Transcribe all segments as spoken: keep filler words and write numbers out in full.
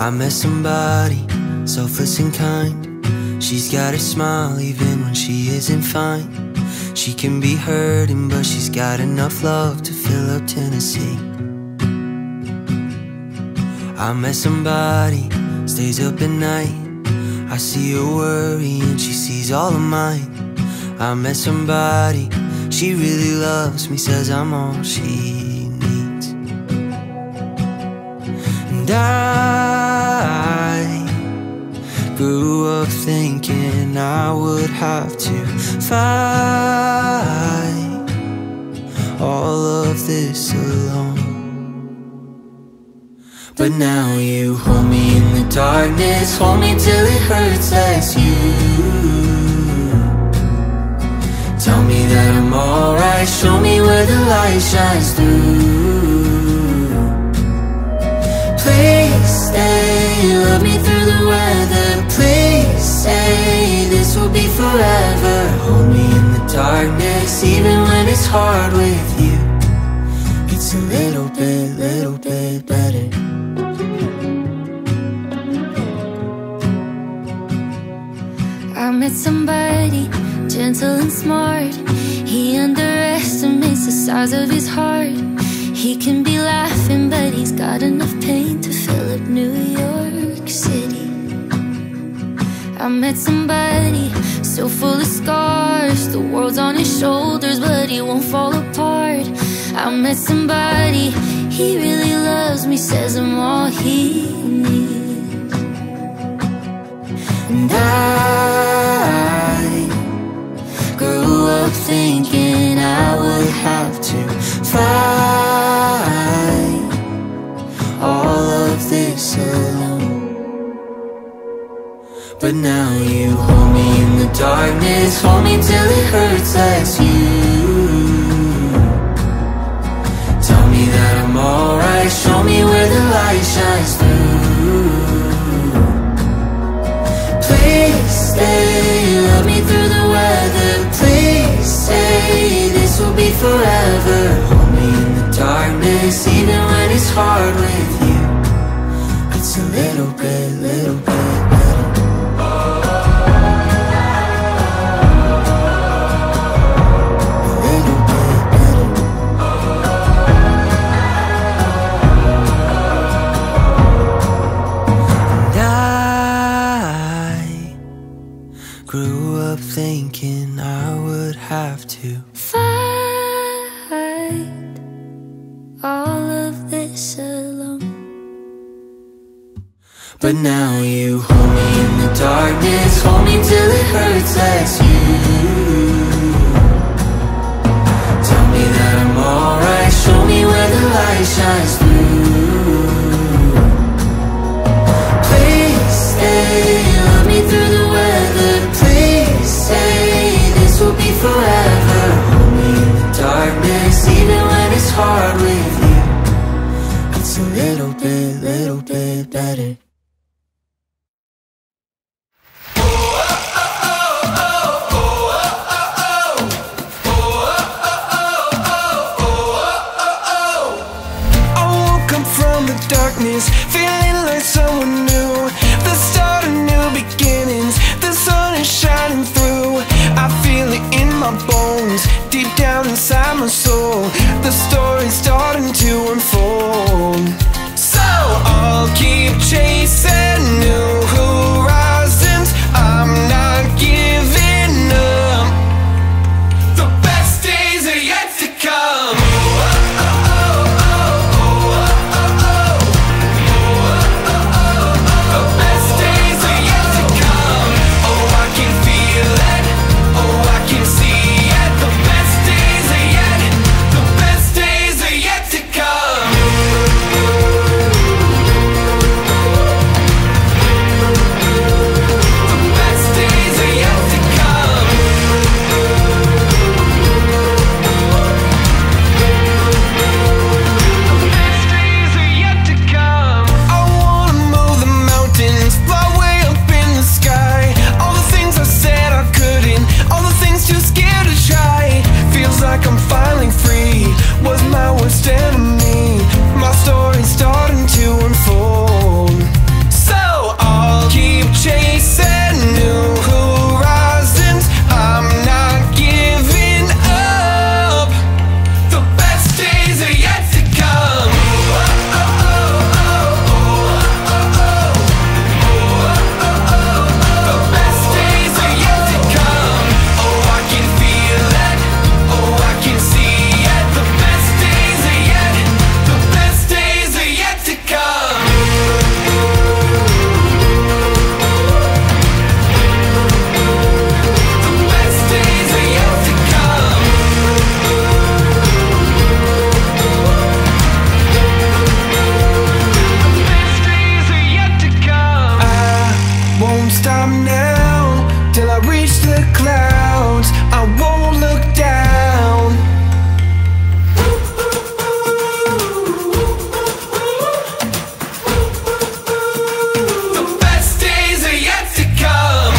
I met somebody, selfless and kind. She's got a smile even when she isn't fine. She can be hurting, but she's got enough love to fill up Tennessee. I met somebody, stays up at night. I see her worry and she sees all of mine. I met somebody, she really loves me, says I'm all she needs. And I grew up thinking I would have to fight all of this alone. But now you hold me in the darkness, hold me till it hurts less. You tell me that I'm alright, show me where the light shines through. Please stay, love me through the weather. Please say this will be forever. Hold me in the darkness, even when it's hard with you. It's a little bit, little bit better. I met somebody gentle and smart. He underestimates the size of his heart. He can be laughing, but he's got enough pain to fill up New York City. I met somebody so full of scars. The world's on his shoulders, but he won't fall apart. I met somebody, he really loves me, says I'm all he needs. And I grew up thinking I would have to fight all of this alone. But now you hold me in the darkness, hold me till it hurts less. You tell me that I'm alright, show me where the light shines through. Please stay, love me through the weather. Please say this will be forever. Hold me in the darkness, even when it's hard with you. It's a little bit, little bit better. A little bit better. And I grew up thinking I would have to fight all of this alone. But now you hold me in the darkness, hold me till it hurts less. You tell me that I'm alright, show me where the light shines through. Please stay, love me through the weather. Please say this will be forever. Hold me in the darkness, even when it's hard with you. It's a little bit, little bit better. I on now till I reach the clouds. I won't look down. The best days are yet to come.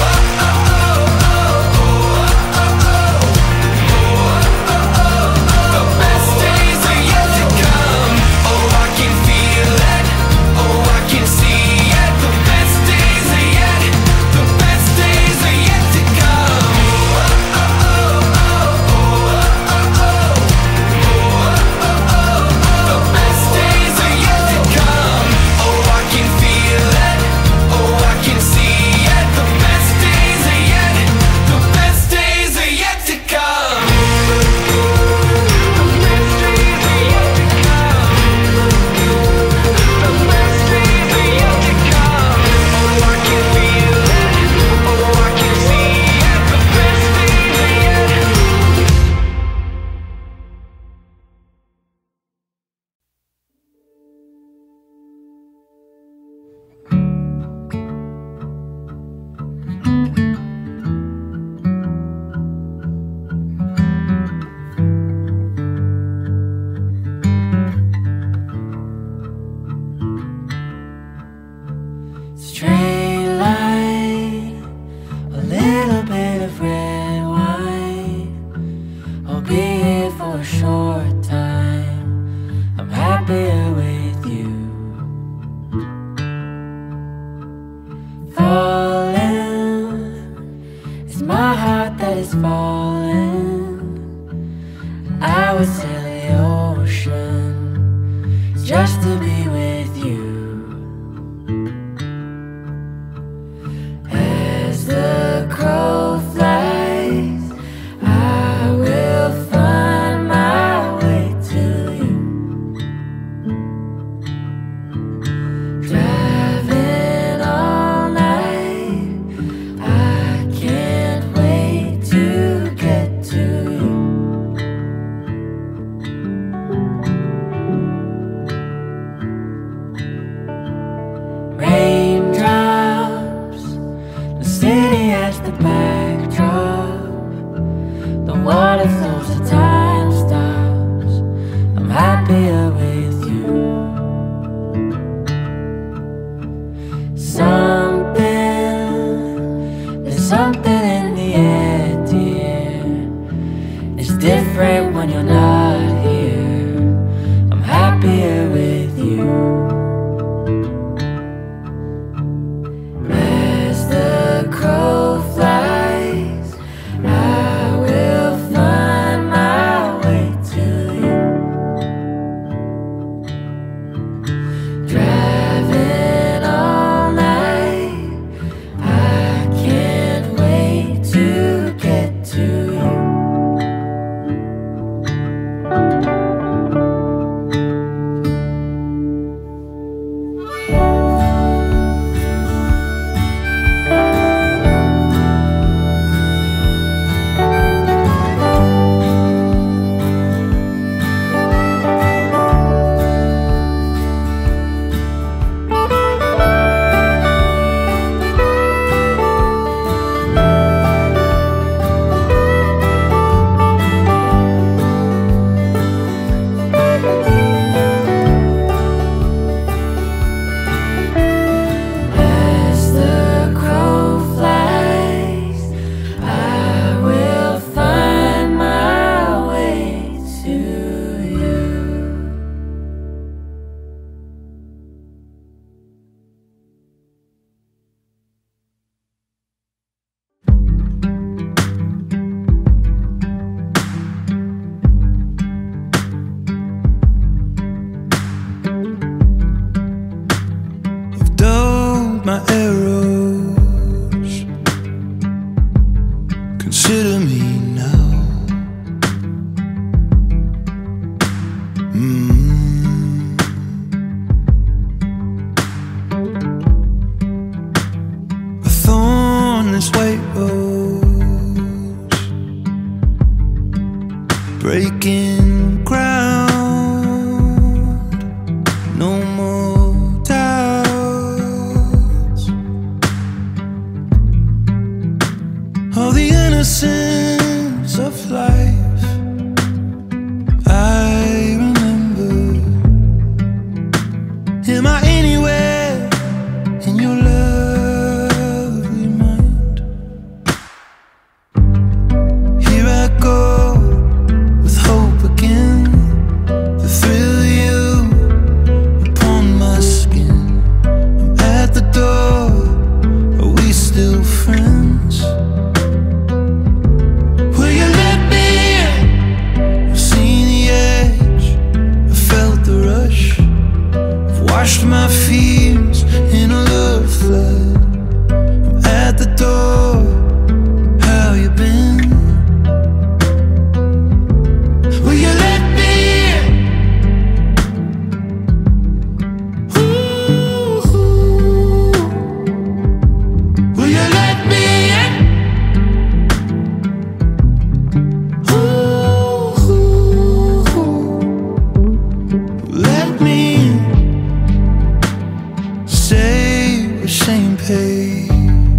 Straight line, a little bit of red wine. I'll be here for a short time. I'm happier with you. Falling, it's my heart that is falling. I would sail the ocean just to be with you. The crow flies, I will find my way to you. Driving all night, I can't wait to get to you. Raindrops, the city as the backdrop. The water flows, the time stops. I'm happier with you. Something, there's something in the air, dear. It's different when you're not here. I'm happier with you. Crow flies, I will find my way to you. Driving all night, I can't wait to get to you. My arrows, consider me now. Mm. A thornless white rose, breaking ground. No more doubts. all the innocence of life I remember. Am I anywhere in your lovely mind? Here I go with hope again, the thrill of you upon my skin. I'm at the door, are we still friends? Will you let me in? I've seen the edge, I felt the rush, I've washed my fears in a love flood. I'm at the door, how you been? Will you let me in? Ooh, will you let me in? Ooh, let me in. Say we're same page,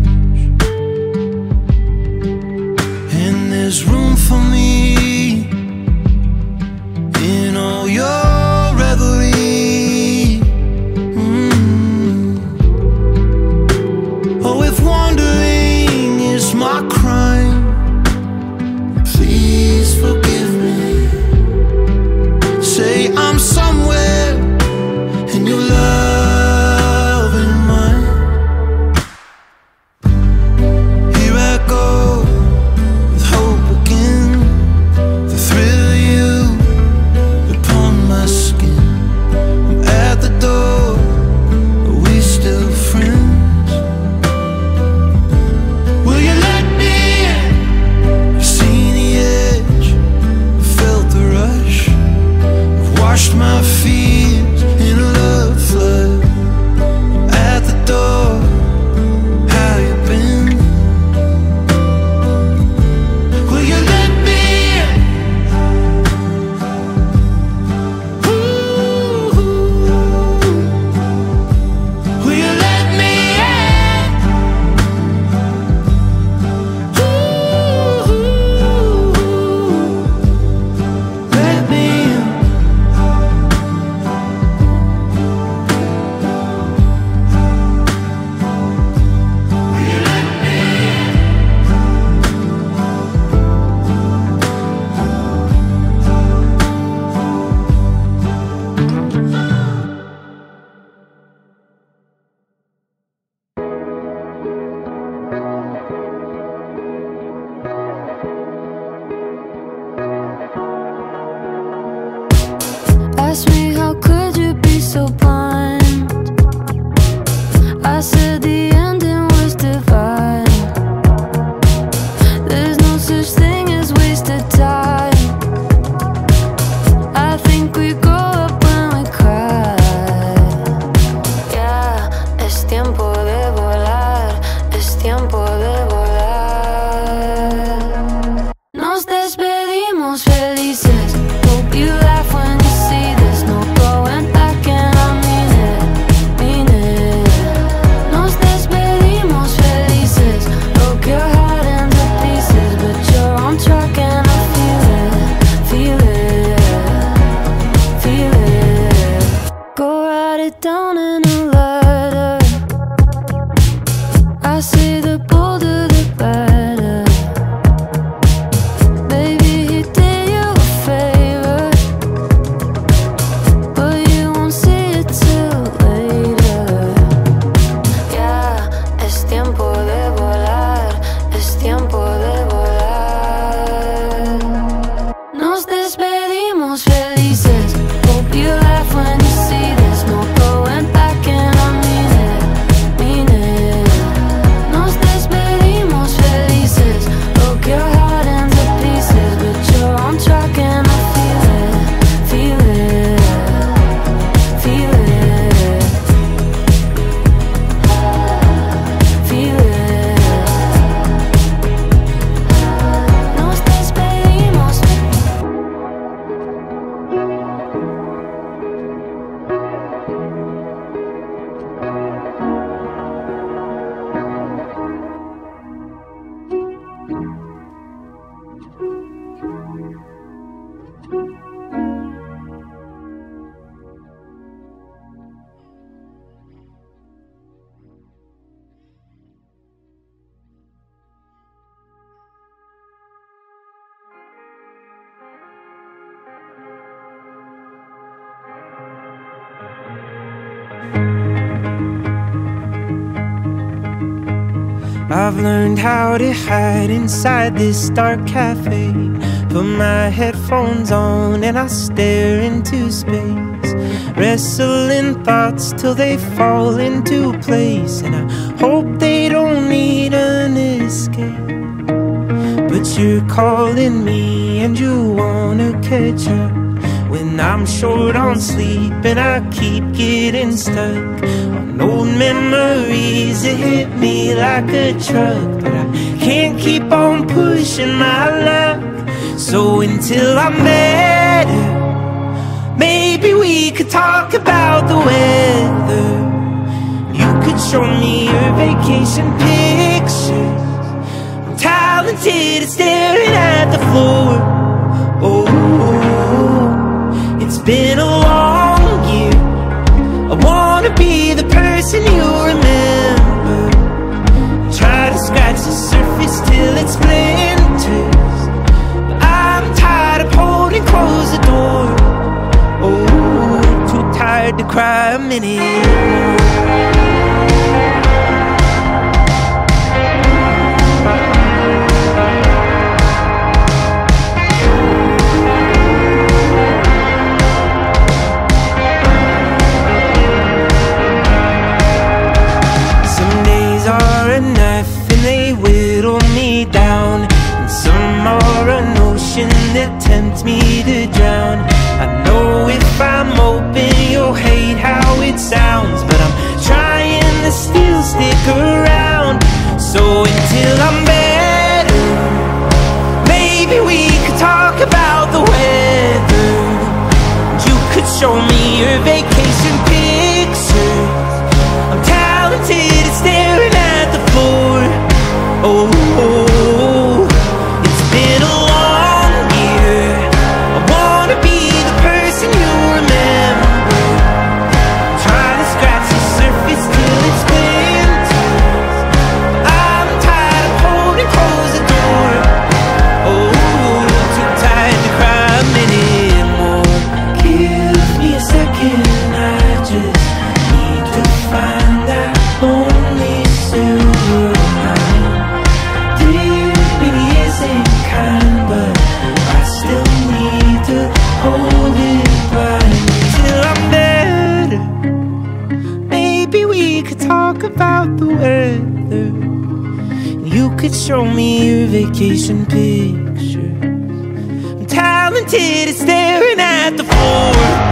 and there's room for me in all your revelry. Mm. Oh, if wandering is my crime, please forgive me. Say I'm somewhere in your love and mine. Here I go with hope again, the thrill of you upon my skin. I'm at the door, are we still friends? Will you let me in? I've seen the edge, I felt the rush, I've washed my fears in a love flood. I'm at the door, how you been? Will you let me in? Ooh, will you let me in? Ooh, let me in. Ask me how could you be so blind? I said the ending was divine. There's no such thing as wasted time. I think we grow up when we cry. Yeah, es tiempo de volar, es tiempo de volar. Nos despedimos felices. Hope you laugh when you see this. No going back and I mean it, mean it. Nos despedimos felices. Broke your heart into pieces, but you're on track and I feel it, feel it, feel it. Go write it down in a letter. I say the bolder the better. Baby, he did you a favor, but you won't see it till later. Yeah, es tiempo de volar, es tiempo de volar. Nos despedimos felices. Hope you laugh when you see this. No going back and I mean it, mean it. Nos despedimos I've learned how to hide inside this dark cafe. Put my headphones on and I stare into space, wrestling thoughts till they fall into place. And I hope they don't need an escape. But you're calling me and you wanna catch up when I'm short on sleep and I keep getting stuck on old memories that hit me like a truck. But I can't keep on pushing my luck. So until I'm better, maybe we could talk about the weather. You could show me your vacation pictures. I'm talented at staring at the floor. Oh, it's been a long year. I wanna be the person you remember. Try to scratch the surface till it splinters, but I'm tired of holding close the door. Oh, too tired to cry a minute. That tempts me to drown. I know if I'm open you'll hate how it sounds, but I'm trying to still stick around. So until I'm better, maybe we could talk about the weather. You could show me your vacation pictures. I'm talented at staring at the floor. Oh, it's been a about the weather. You could show me your vacation picture. I'm talented at staring at the floor.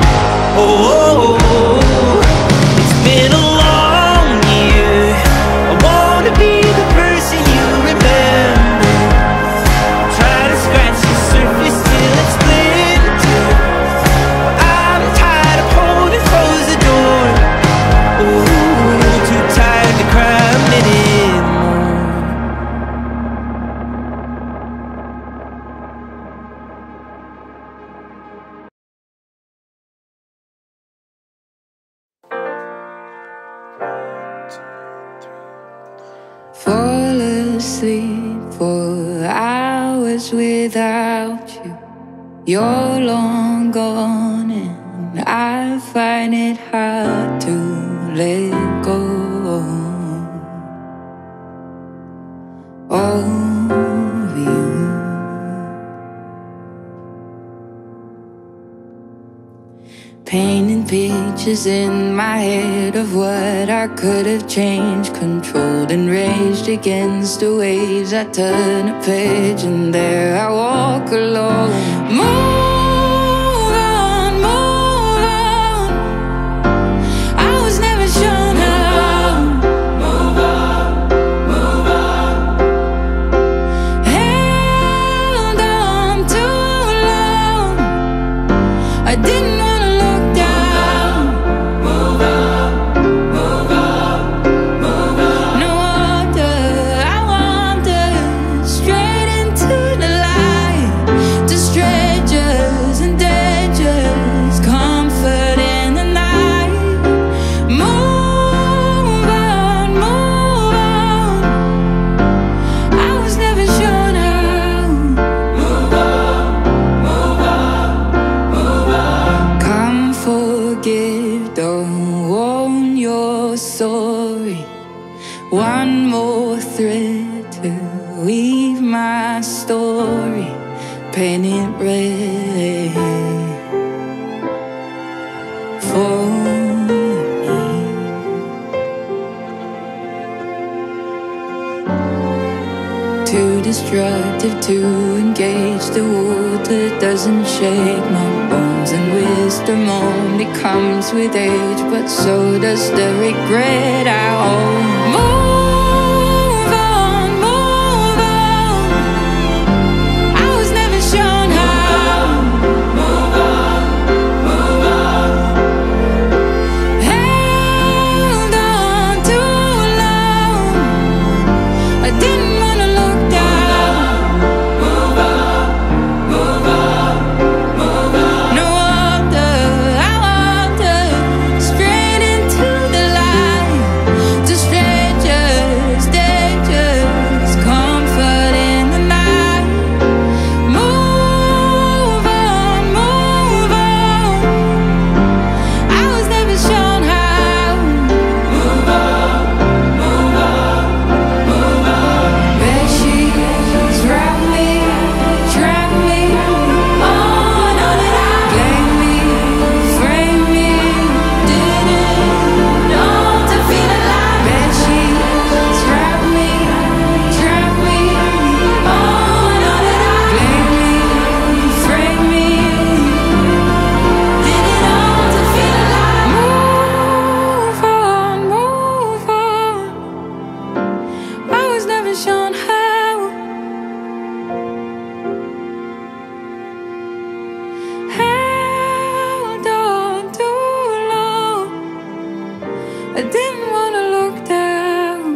Oh, it's been a long year. I wanna be the person you remember. Try to scratch the surface till it splinters. I'm tired of holding close the door. Oh, tired to cry a minute more. Fall asleep for hours without you. You're long gone and I find it hard to let go of you. Painting pictures in my head of what I could have changed, controlled and raged against the waves. I turn a page and there I walk alone. Move on, move on. I was never shown how. Move on, move on. Held on too long. I didn't wanna look down. Move on, move on, move on. No wonder I wandered straight into the light to strangers. one more thread to weave my story, paint it red for me. Too destructive to engage the water, doesn't shake my bones, and wisdom only comes with age, but so does the regret I own. Move on, move on. I was never shown how. Move on, move on. Held on too long. I didn't wanna look down. Move on, move on, move on. No wonder I wander straight into the light, to strangers, dangers, comfort in the night. Move on, move on. I was never shown how. Move on, move on, move on. Bed sheets wrap me, trap me. Oh, know that I blame me, frame me, didn't know to feel alive. Bed sheets wrap me, trap me. Oh, know that I blame me, frame me, didn't know to feel alive. Move on, move on. I was never shown how. Held on too long. I didn't wanna look down.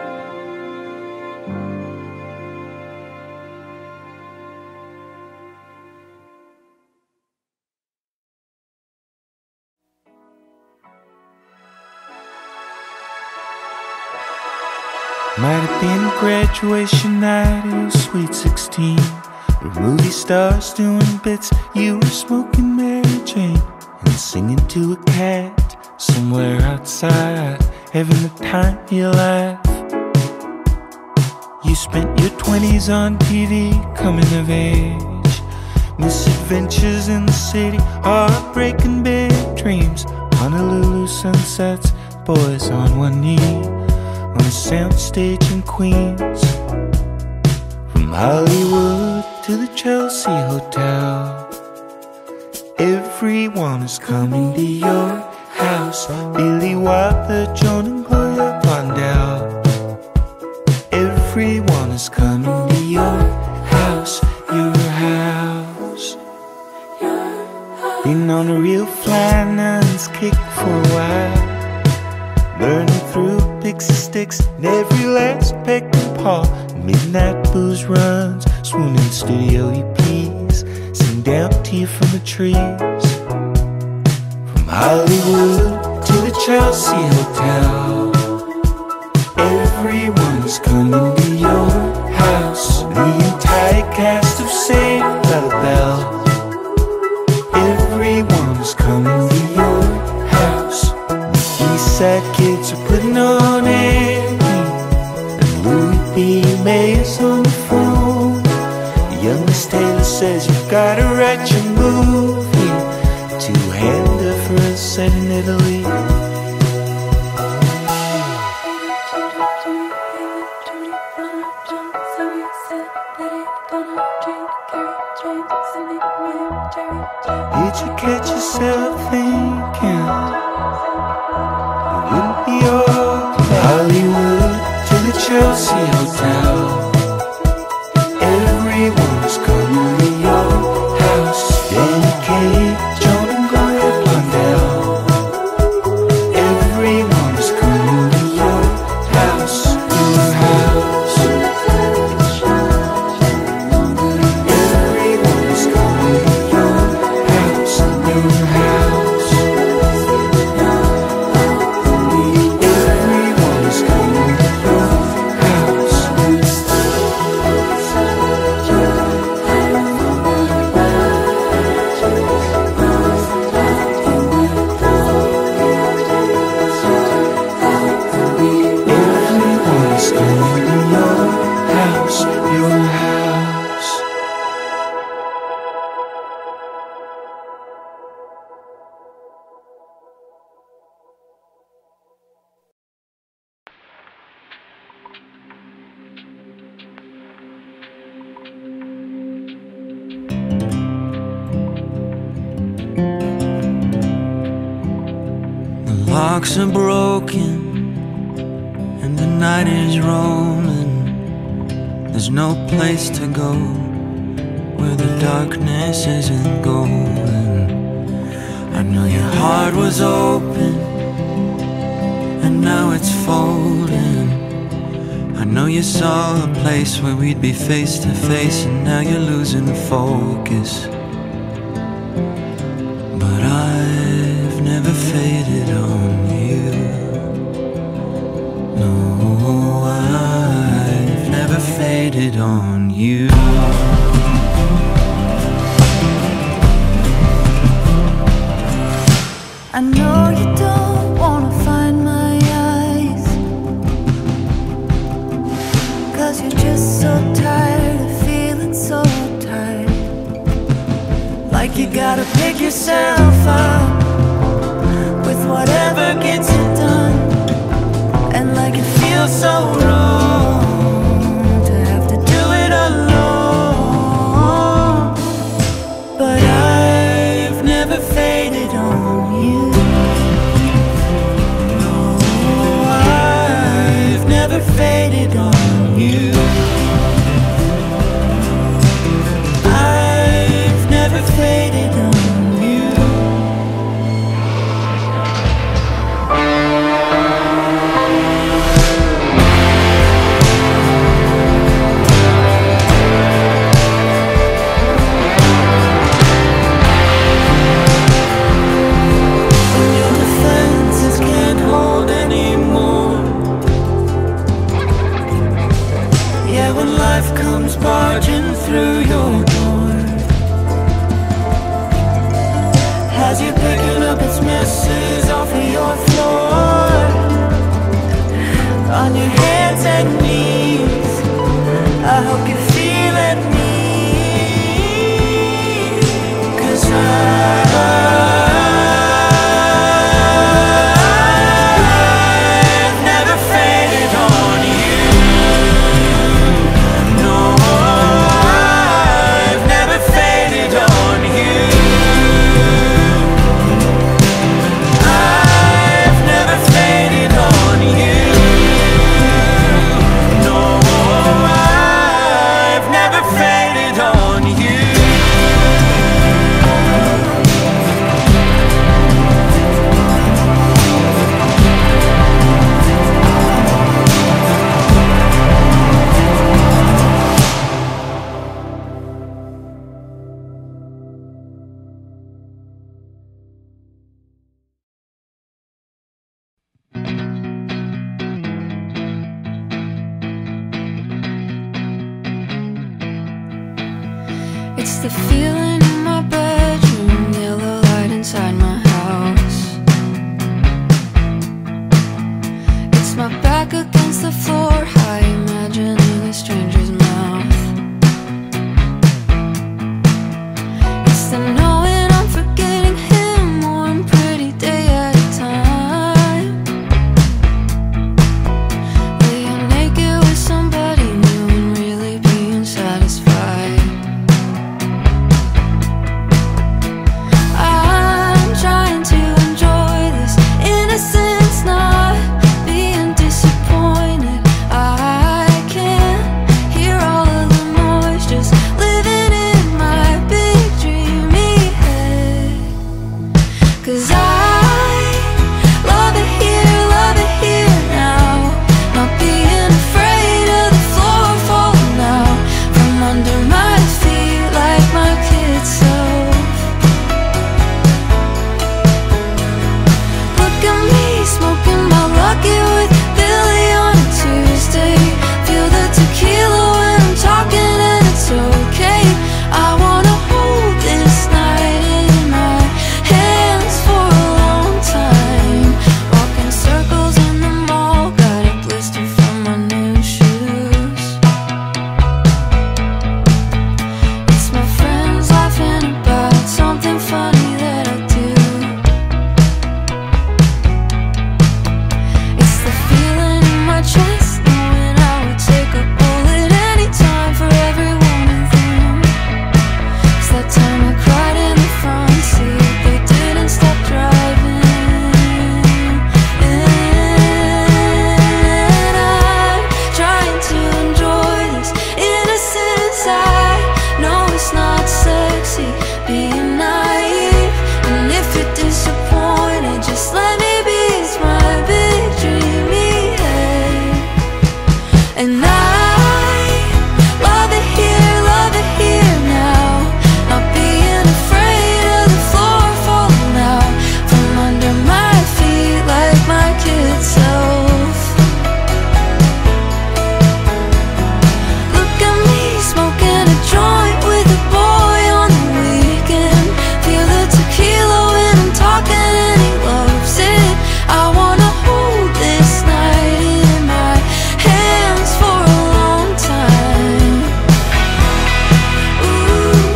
Might have been graduation night, it was sweet sixteen. The movie stars doing bits, you were smoking Mary Jane and singing to a cat somewhere outside, having the time of your life. You spent your twenties on T V, coming of age, misadventures in the city, heartbreaking big dreams, Honolulu sunsets, boys on one knee on a soundstage in Queens. From Hollywood to the Chelsea Hotel, everyone is coming to your house. Billy Wilder, Joan and Gloria Blondell, everyone is coming to your house, your house. Been on a real fly nuns kick for a while, burning through pixie sticks and every last peck and paw. Midnight booze runs, swooning studio E Ps, sing down to you from the trees. From Hollywood to the Chelsea Hotel, everyone's coming to your house. The entire cast of Saved by the Bell, everyone's coming to your house. Eastside kids are putting on Annie, and Louis B. Mayer's on the phone. The youngest Taylor says you've gotta write your movie, two-hander for a set in Italy. Did you catch yourself thinking it wouldn't be all Hollywood to the Chelsea Hotel, everyone's coming to your house. Danny Kaye, Joan and Gloria Blondell, everyone's coming to your house, your house. Everyone's coming to your house, your house. Everyone's coming to your house. Staying in your house, your house. The locks are broken and the night is rolling. There's no place to go where the darkness isn't going. I know your heart was open and now it's folding. I know you saw a place where we'd be face to face, and now you're losing focus. But I've never faded on you. No, I've never faded on you. I know you don't wanna find my eyes, 'cause you're just so tired of feeling so tired. Like you gotta pick yourself up with whatever gets it done. And like it feels so wrong to have to do it alone. But I've never faded on you. No, I've never faded on you. I've never faded on you. When your defenses can't hold anymore. Yeah, when life comes barging through your door, as you're picking up its messes off of your floor, on your hands and knees, I hope you feel at me. 'Cause I've never faded on you. No, I've never faded on you. I've never faded on you. No, I've never faded on you. It's the feeling in my bedroom, yellow light inside my house. It's my back against the floor, high imagining a stranger's mouth. It's the knowing I'm forgetting him one pretty day at a time. Where you're naked with somebody new and really being satisfied. And I love it here, love it here now. Not being afraid of the floor falling out from under my feet like my kid self. Look at me smoking a joint with a boy on the weekend. Feel the tequila when I'm talking and he loves it. I wanna hold this night in my hands for a long time. Ooh.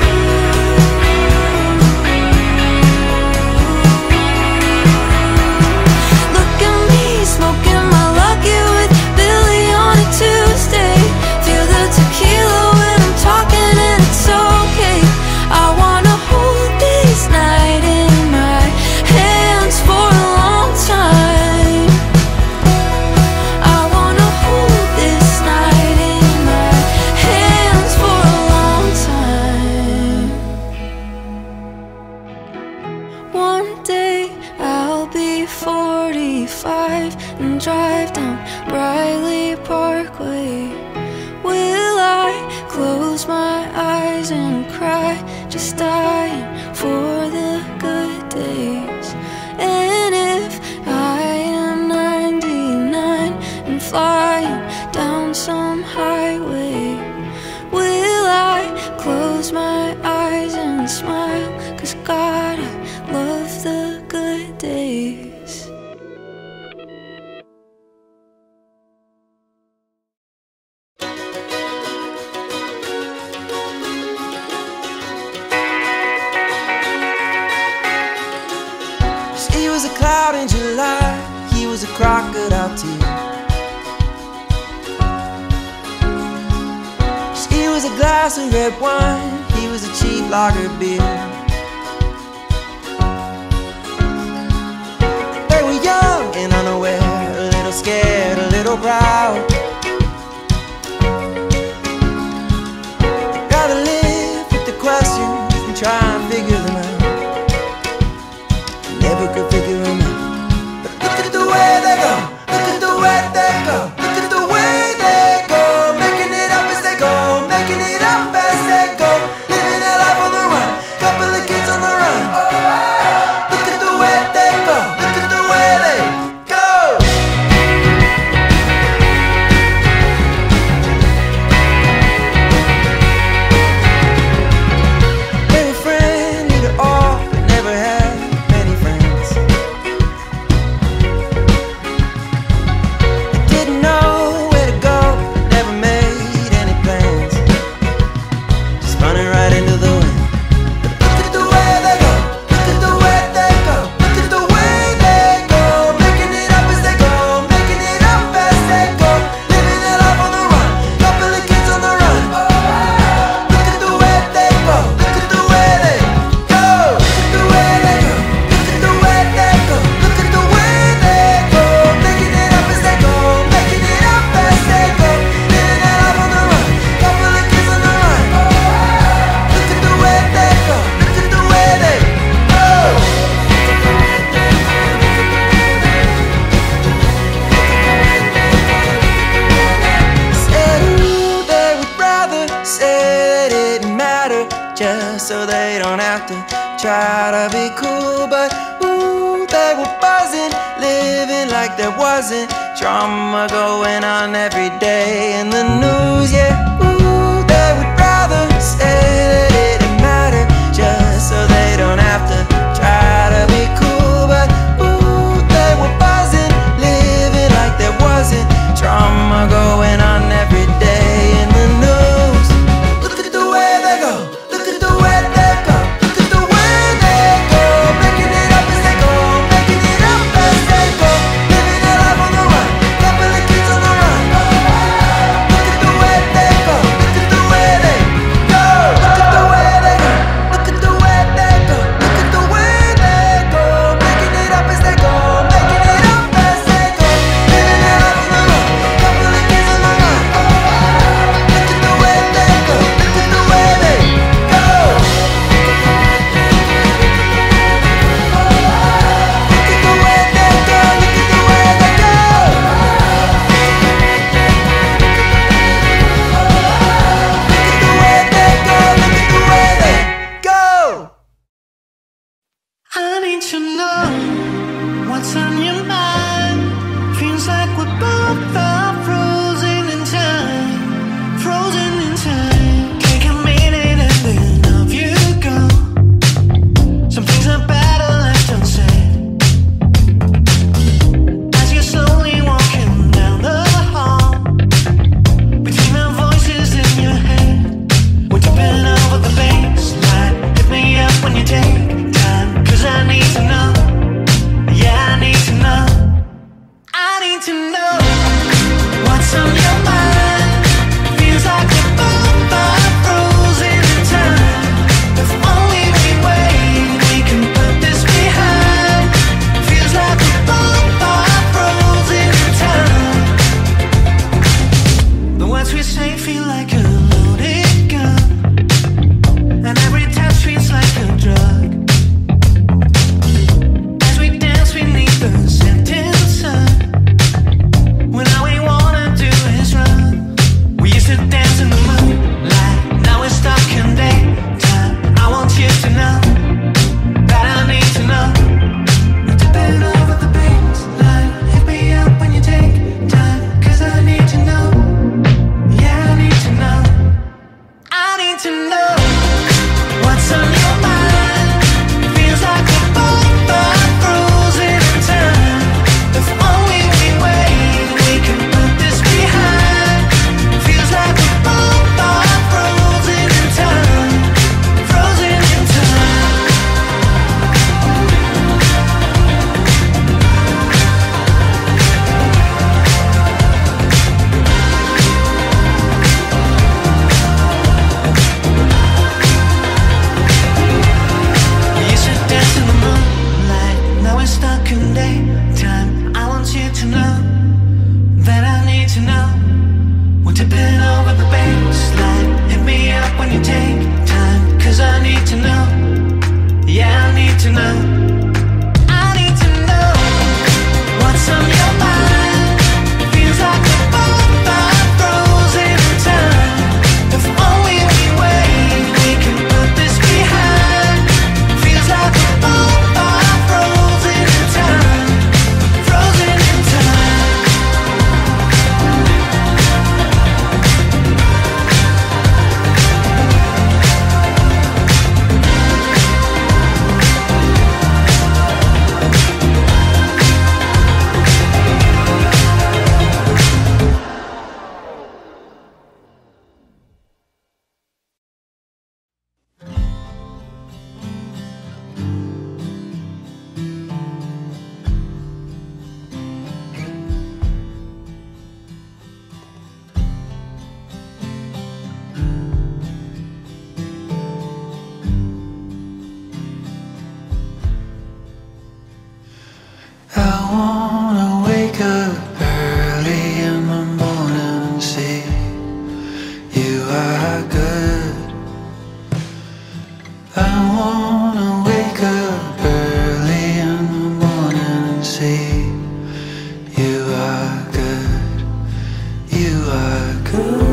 Look at me smoking my lucky with Billy on a Tuesday. Feel the tequila when I'm talking and it's okay. I wanna hold this night in my hands for a long time. I wanna hold this night in my hands for a long time. One day I'll be forty-five and drive down Briley Parkway. Will I close my eyes and cry, just dying for the good days? And if I am ninety-nine and flying down some highway, will I close my eyes and smile? 'Cause God, I love the good days. He was a cloud in July, he was a crocodile too. He was a glass of red wine, he was a cheap lager beer. They were young and unaware, a little scared, a little proud. Rather live with the questions and try and figure them out. Never could figure them out. But look at the way they go, look at the way they go, look at the way they go, making it up as they go, making it up as they go, living their life on the run, couple of kids on the run. Look at the way they go, look at the way they go. They were friendly to all, but never had many friends. They didn't know where to go, never made any plans, just running right into the wind. But look at the way they go, look at the way they go, look at the way they go, making it up as they go, making it up as they go, living their life on the run, couple of kids on the run. Look at the way they go, look at the way they go, look at the way they go, look at the way they go, look at the way they go, making it up as they go, making it up as they go, living their life on the run, couple of kids on the run. Look at the way they go, look at the way they go. Said ooh, they would rather say that it didn't matter, just so they don't have to try to be cool. But ooh, they were buzzing, living like there wasn't drama going on every day in the news. Yeah, ooh, they would rather say that it didn't matter, just so they don't have to try to be cool. But ooh, they were buzzing, living like there wasn't drama going on every day in the news. Look at the way they go, look at the way they go, look at the way they go, making it up as they go, making it up as they go, living their life on the run, couple of kids on the run. Look at the way they go. Tipping over the baseline. Hit me up when you take time, 'cause I need to know. Yeah, I need to know. I need to know what's on your mind. Feels like we're both are frozen in time. If only we wait, we can put this behind. Feels like we're both are frozen in time. Frozen in time. I wanna wake up early in the morning and see you are good. I wanna wake up early in the morning and see you are good. You are good.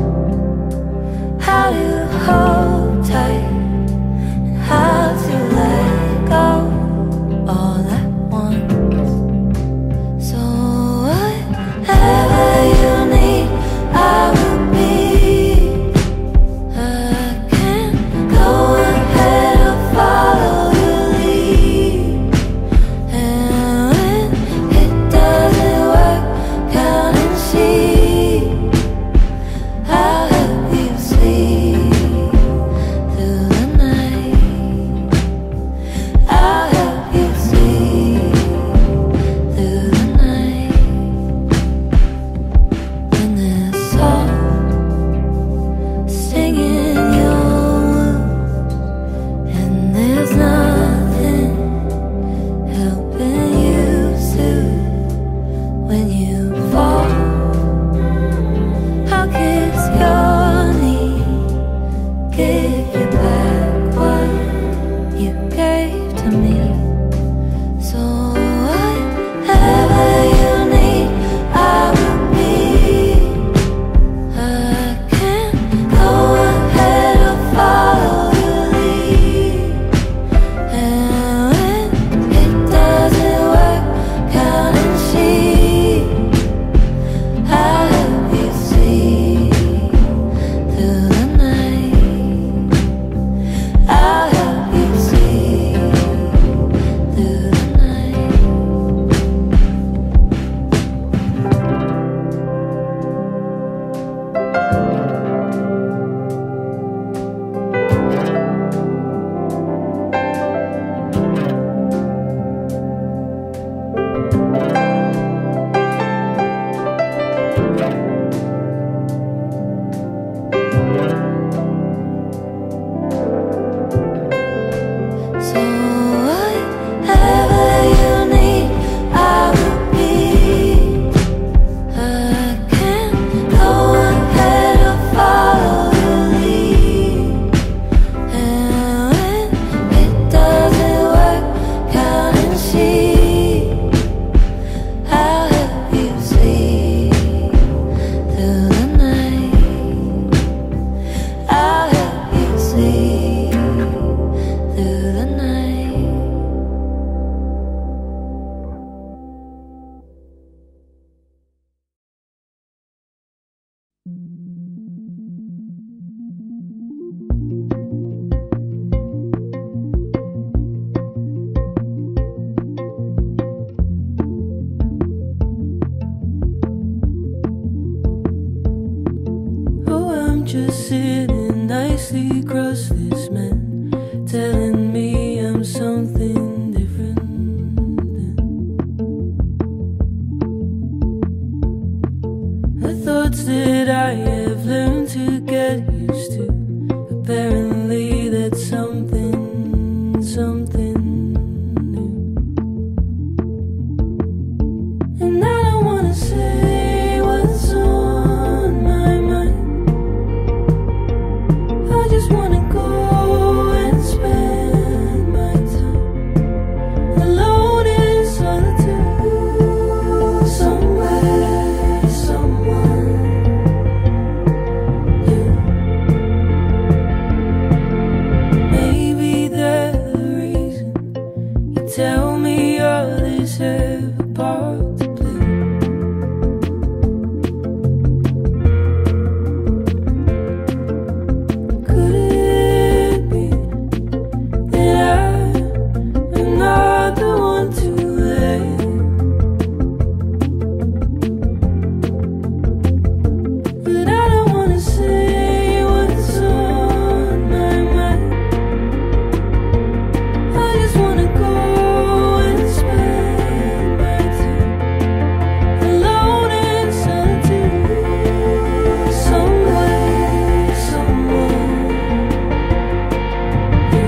how to hold tight and how to let gave to me. So whatever you need, I will be. I can't go ahead or follow your lead. And when it doesn't work, count and see. I'll help you see through the night. I'll help you see through the night. So whatever you need, I will be. I can't go ahead or follow your lead. And when it doesn't work, count and see. I'll help you see through the night. I'll help you see through the night. Oh, I'm just sitting nicely across this man, telling me I'm something different. The thoughts that I have learned to get used to, apparently that's something, something new. And I don't wanna say what's on my mind. I just wanna go and spend my time alone in solitude, somewhere, someone new. Maybe they're the reason you tell me all this have a part to play. Could it be that I'm not the one to blame? But I don't wanna say what's on my mind. I just wanna go and spend my time alone in solitude, somewhere, someone new.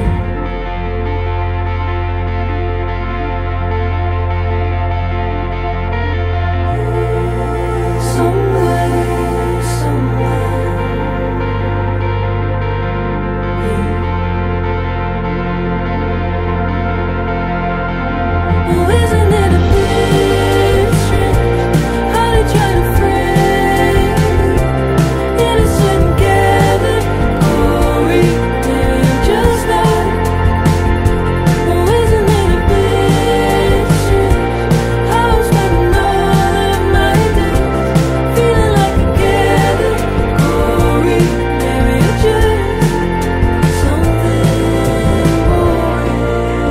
Somewhere, someone new. Oh, isn't it a bit strange how they try to frame innocent gathered glory and just that? Oh, isn't it a bit strange how I'm spending all of my days feeling like a gathered glory, maybe just something boring.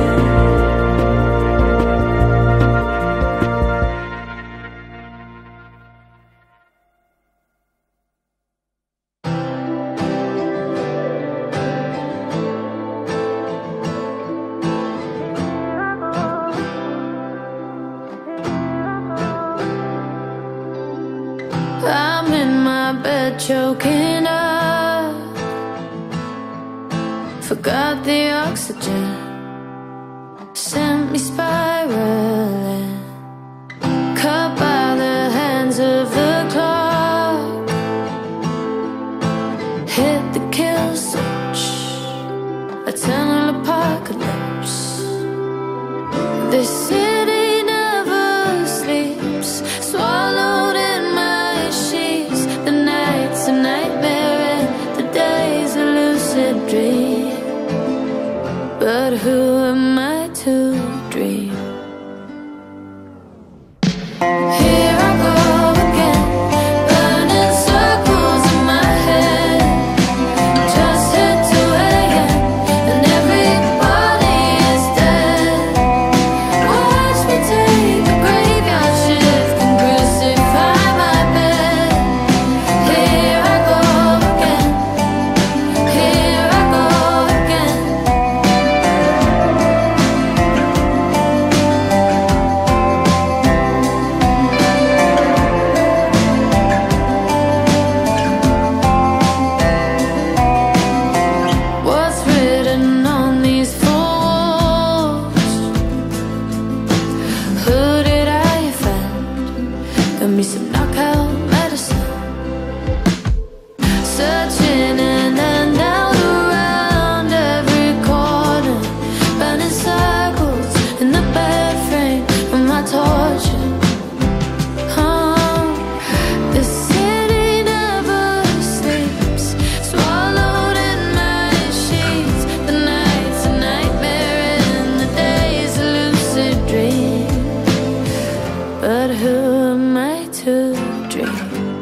I'm in my bed choking up, forgot the oxygen, sent me spiraling, caught by the hands of the clock, hit the kill switch, eternal apocalypse. This city never sleeps, swallowed in my sheets. The night's a nightmare and the day's a lucid dream. But who am I to dream? Here I go again, burning circles in my head. Just hit two A M and everybody is dead. Watch me take a graveyard shift and crucify my bed. Here I go again, here I go again. What's written on these walls? Who did I offend? Got me some knockout medicine. Searching in and out around every corner, burning circles in the bed frame of my torture. Oh, the city never sleeps, swallowed in my sheets. The night's a nightmare and the day's a lucid dream. But who am I to dream?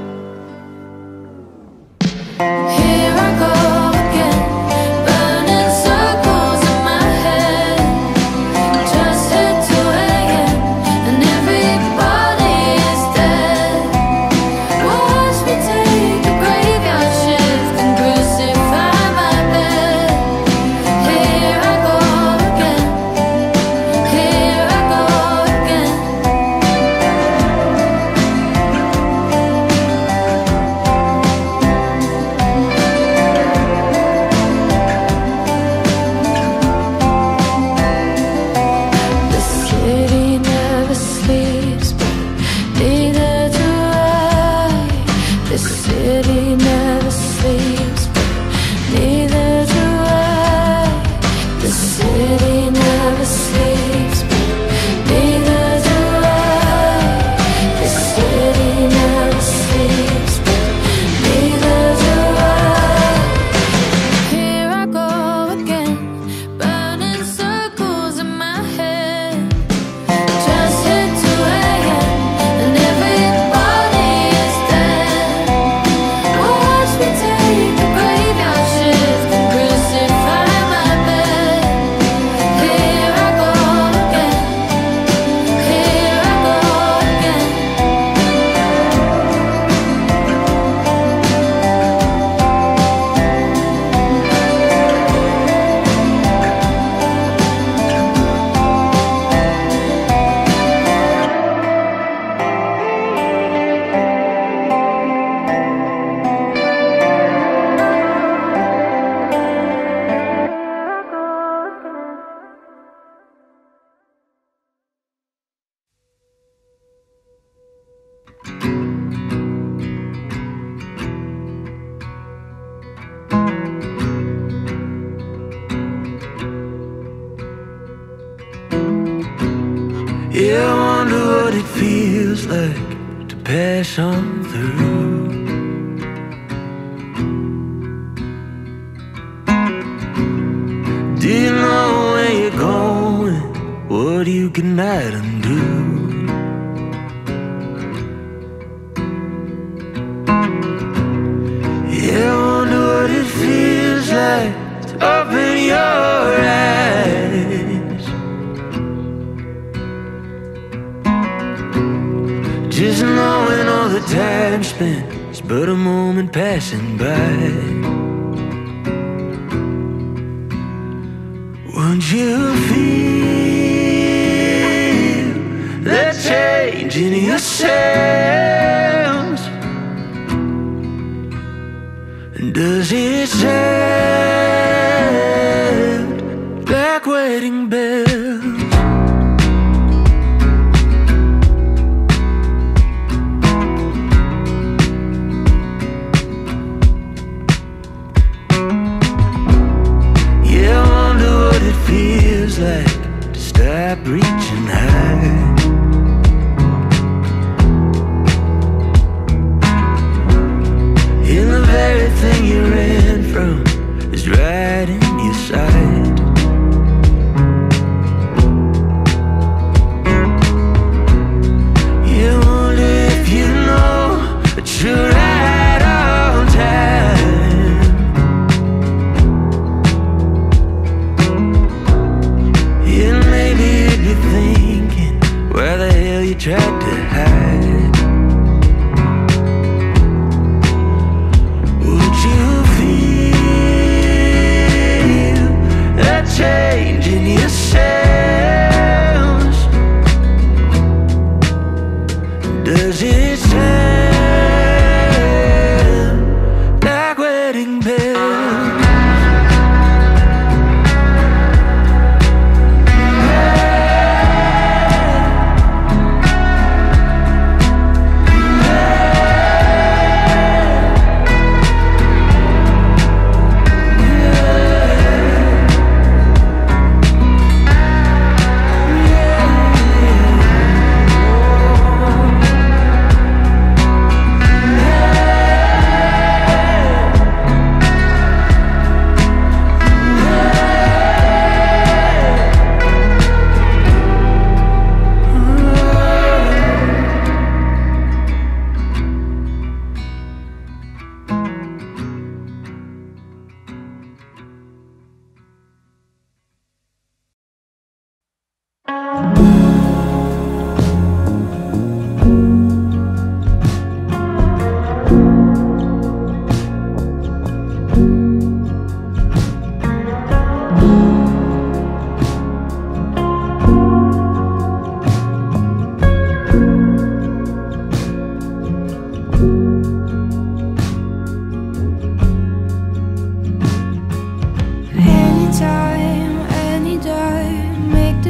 Here I go again, burning circles in my head. Just hit two A M and everybody is dead. Watch me take a graveyard shift and crucify my bed. Here I go again, here I go again. The city never sleeps, but neither do I. The city never sleeps, but neither do I. The city never sleeps, but neither do I. The city never sleeps, but neither do I. Here I go again, burning circles in my head. Just hit two A M and everybody is dead. Watch me take a graveyard shift and crucify my bed. Here I go again, here I go again. Yeah, I wonder what it feels like to pass on through. Do you know where you're going? What you cannot undo? Yeah, I wonder what it feels like to open your eyes. Just knowing all the time spent is but a moment passing by. Won't you feel the change in yourselves? Does it sound like wedding bells? Yeah, I wonder what it feels like to stop reaching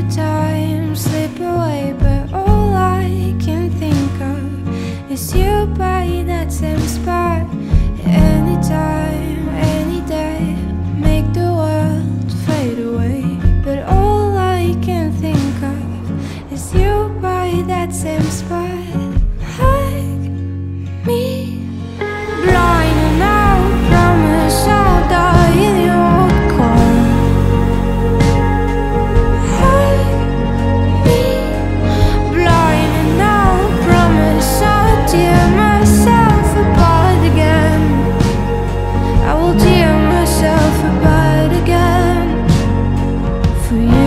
time slip away, but all I can think of is you by that same spot. Anytime, any day, make the world fade away, but all I can think of is you by that same spot. Hug me, blind and I'll promise I'll die in your car. Hug me, blind and I'll promise I'll tear myself apart again. I will tear myself apart again for you.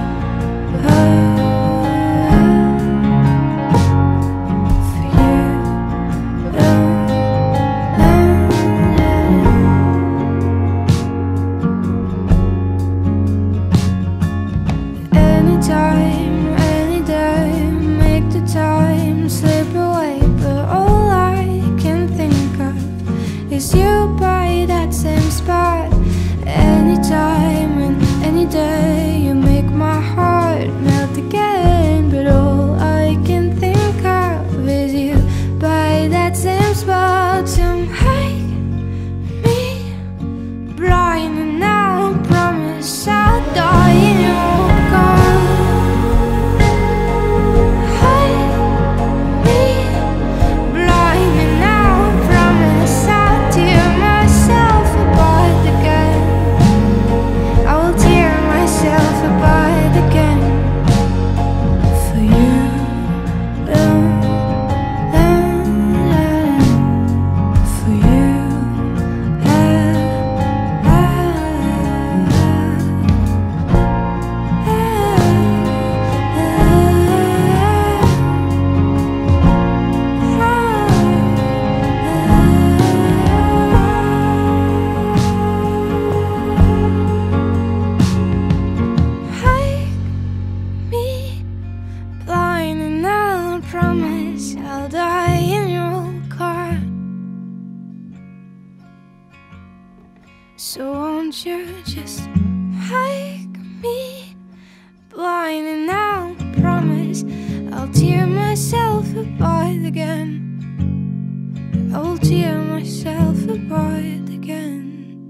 So won't you just hug me, blind, and I'll promise I'll tear myself apart again. I'll tear myself apart again.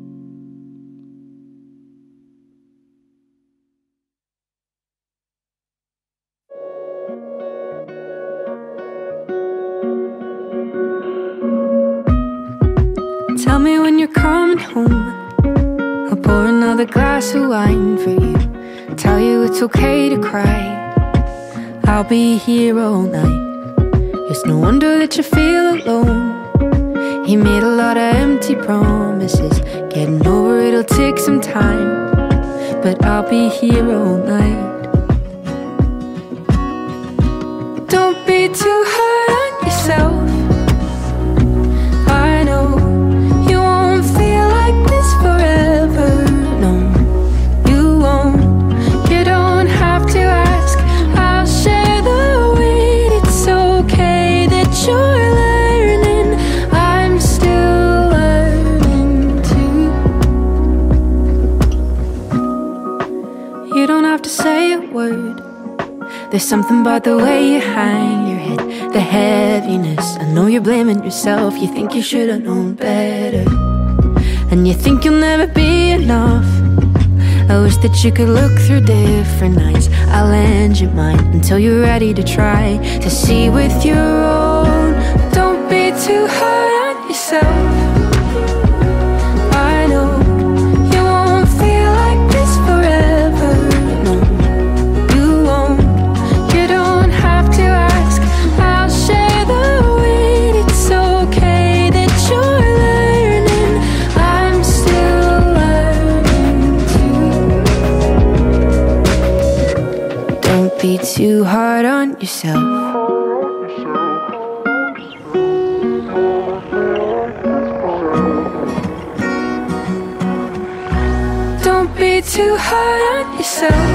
Tell me when you're coming home. I'll pour another glass of wine for you. Tell you it's okay to cry. I'll be here all night. It's no wonder that you feel alone. He made a lot of empty promises. Getting over it'll take some time, but I'll be here all night. Don't be too hard on yourself. There's something about the way you hang your head, the heaviness. I know you're blaming yourself. You think you should have known better, and you think you'll never be enough. I wish that you could look through different eyes. I'll lend you mine until you're ready to try to see with your own. Don't be too hard on yourself. I know you won't feel like this forever. No, you won't. You don't have to ask. I'll share the weight. It's okay that you're learning. I'm still learning too. Don't be too hard on yourself. Don't be too hard on yourself.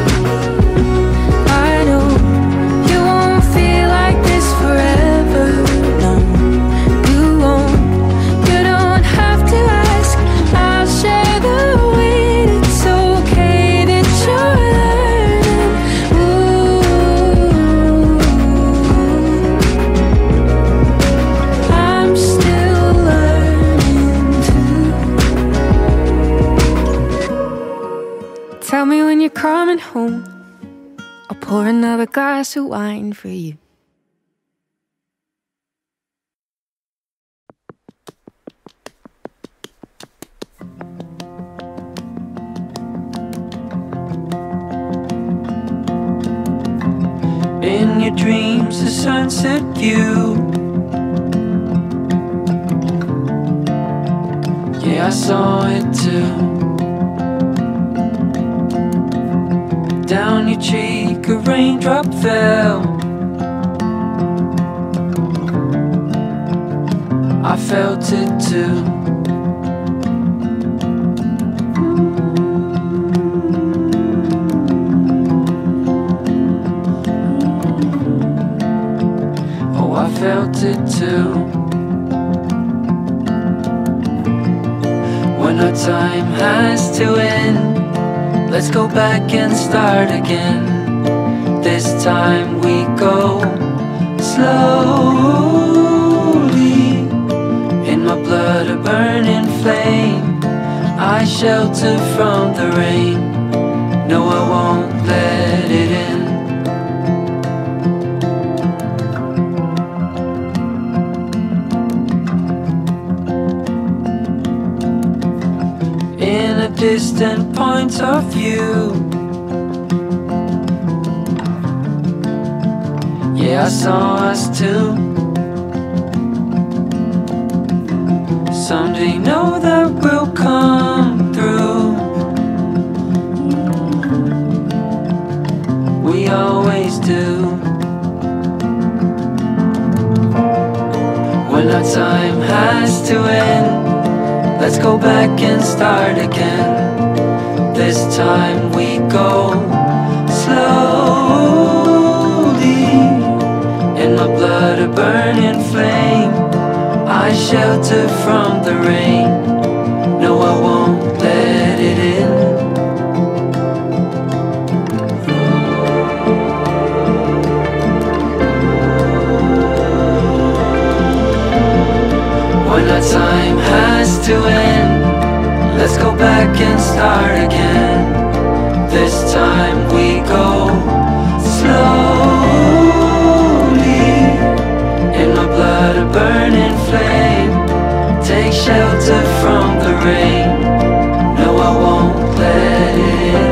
I know you won't feel like this forever. No, you won't. You don't have to ask. I'll share the weight. It's okay that you're learning. home. I'll pour another glass of wine for you. In your dreams, the sunset view. Yeah, I saw it too. Down your cheek, a raindrop fell. I felt it too. I felt it too. When our time has to end, let's go back and start again. This time we go slowly. In my blood a burning flame, I shelter from the rain. No, I won't let it in. Distant points of view. Yeah, I saw us too. Someday know that we'll come through. We always do. When our time has to end, let's go back and start again. This time we go slowly. In my blood a burning flame, I shelter from the rain. No, I won't let it in. When our time has to end, let's go back and start again. This time we go slowly. In my blood a burning flame, take shelter from the rain. No, I won't let it in.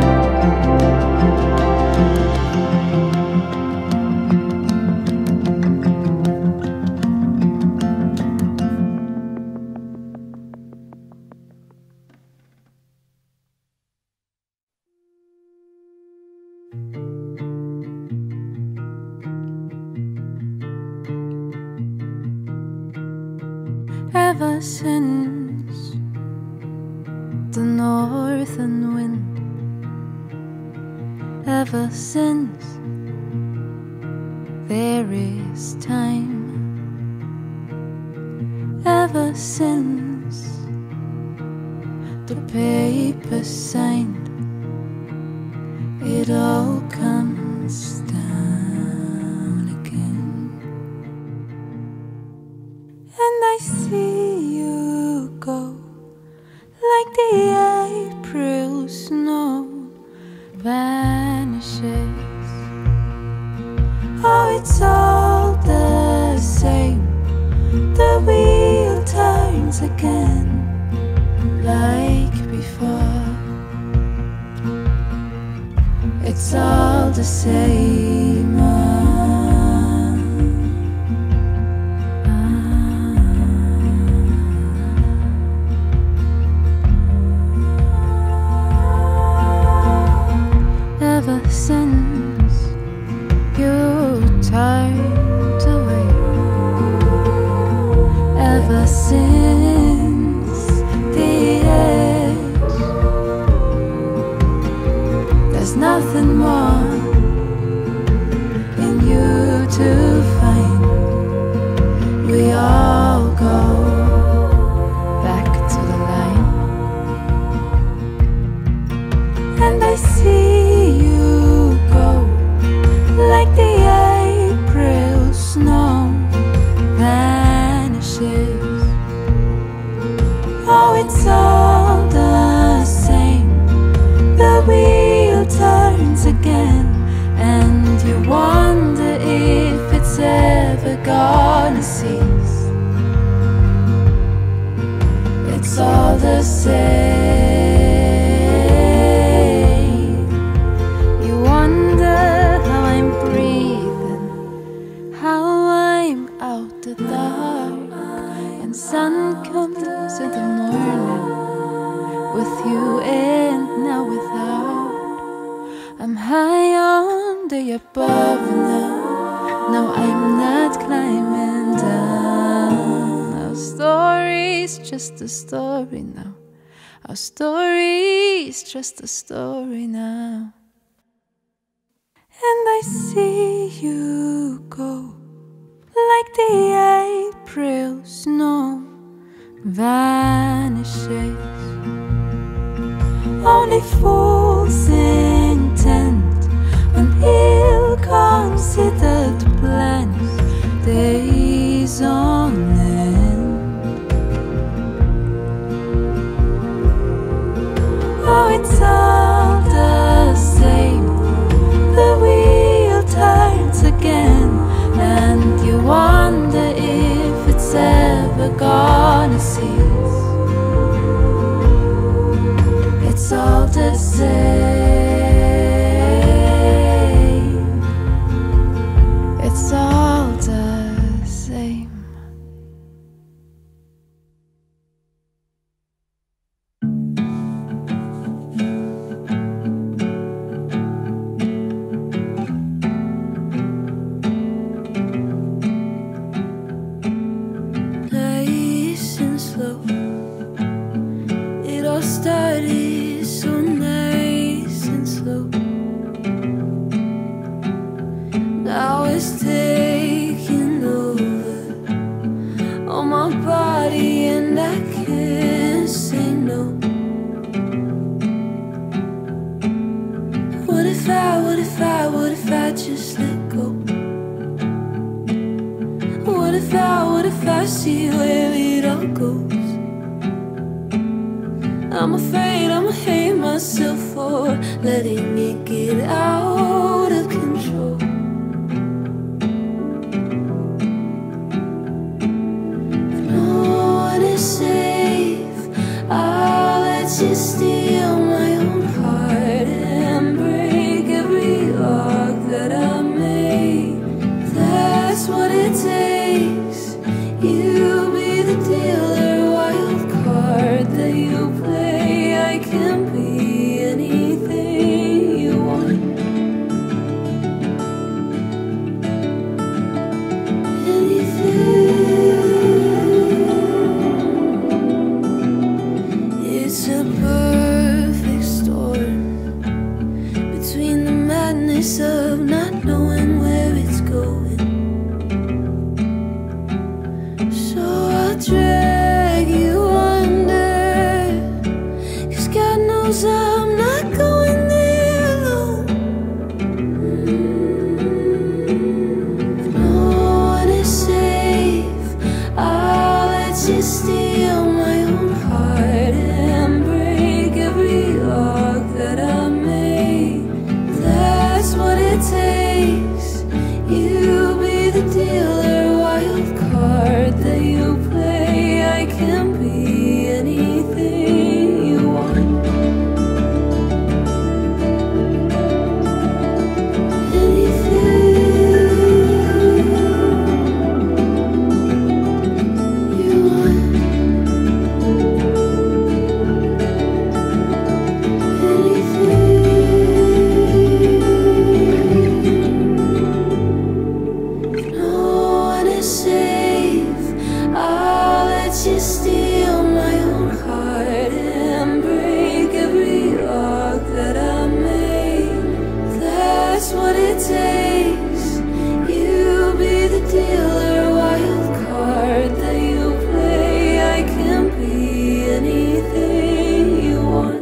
Ever since the northern wind, ever since there is time, ever since the paper signed, it all comes down again. And I see you go like the April snow vanishes. Oh, it's all the same. The wheel turns again like before. It's all the same. Ever since you turned away, ever since the edge, there's nothing more in you to find. We all go back to the line, and I see you go like the beyond the above now. No, I'm not climbing down. Our story's just a story now. Our story's just a story now. And I see you go like the April snow vanishes. Only fools intent on ill-considered plans, days on end. Oh, it's all the same. The wheel turns again, and you wonder if it's ever gonna cease. It's all the same. It's all the same. Nice and slow, it all started so nice and slow. Now it's taking over on my body, and I can't say no. What if I, what if I, what if I just let go? What if I, what if I see where it all goes? I'm afraid I'ma hate myself for letting it get out of control. If no one is safe, I'll let you steal my own heart and break every arc that I made. That's what it takes. You be the dealer, wild card that you play. I can be anything you want. Anything. It's a perfect storm between the madness of not knowing where it's going. So I'll drag you under, 'cause God knows I'm not going there alone. If no one is safe, I'll let you steal my own heart and break every arc that I made. That's what it takes. You be the dealer, wild card that you play. I can be anything you want. Anything you want. If no one is safe, I'll let you steal my own heart and break every arc that I made. That's what it takes. You be the dealer, wild card that you play. I can be anything you want.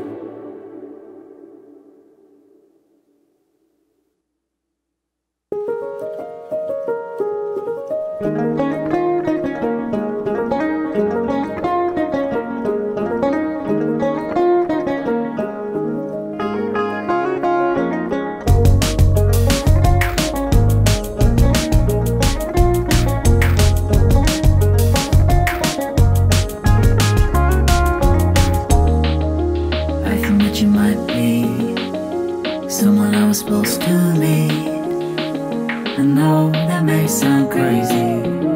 I think that you might be someone I was supposed to meet. I know that may sound crazy.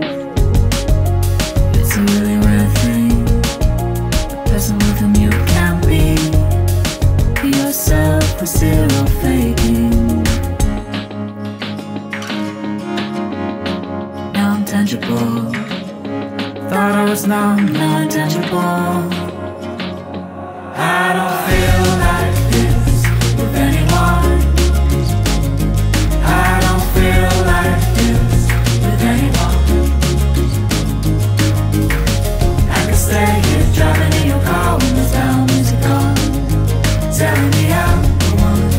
It's a really rare thing, a person with whom you can be yourself with zero faking. intangible. Thought I was numb, now intangible. I don't feel like this with anyone. I don't feel like this with anyone. I can stay here driving in your car when the sound music on, telling me I'm the one.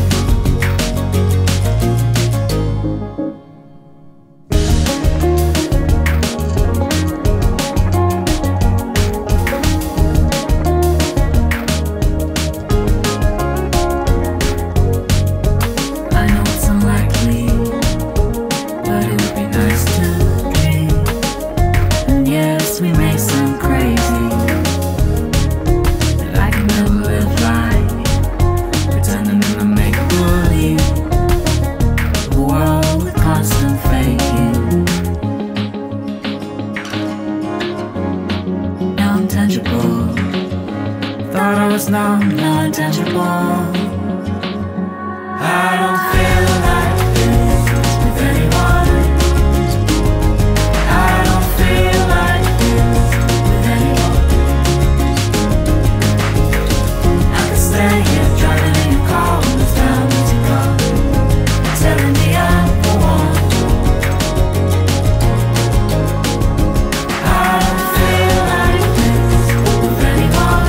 Thought I was numb, now intangible. I don't feel like this with anyone. I don't feel like this with anyone. I can stay here driving in your car when the sound music on, telling me I'm the one. I don't feel like this with anyone.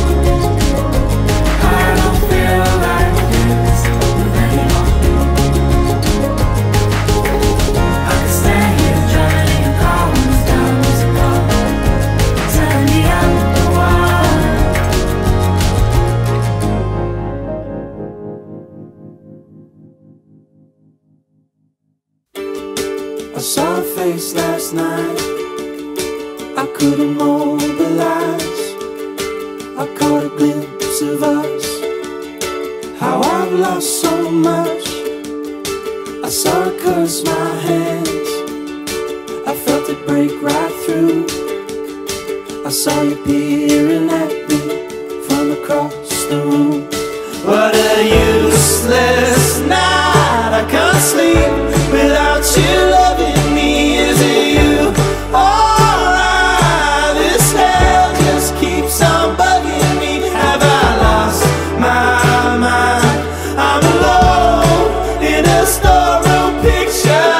I saw her face last night, I couldn't mobilize. I caught a glimpse of us, how I've lost so much. I saw her curse my hands, I felt it break right through. I saw you peering at me from across the room. What a useless night, I can't sleep without you loving me. Is it you? Alright, this hell just keeps on bugging me. Have I lost my mind? I'm alone in a storeroom picture.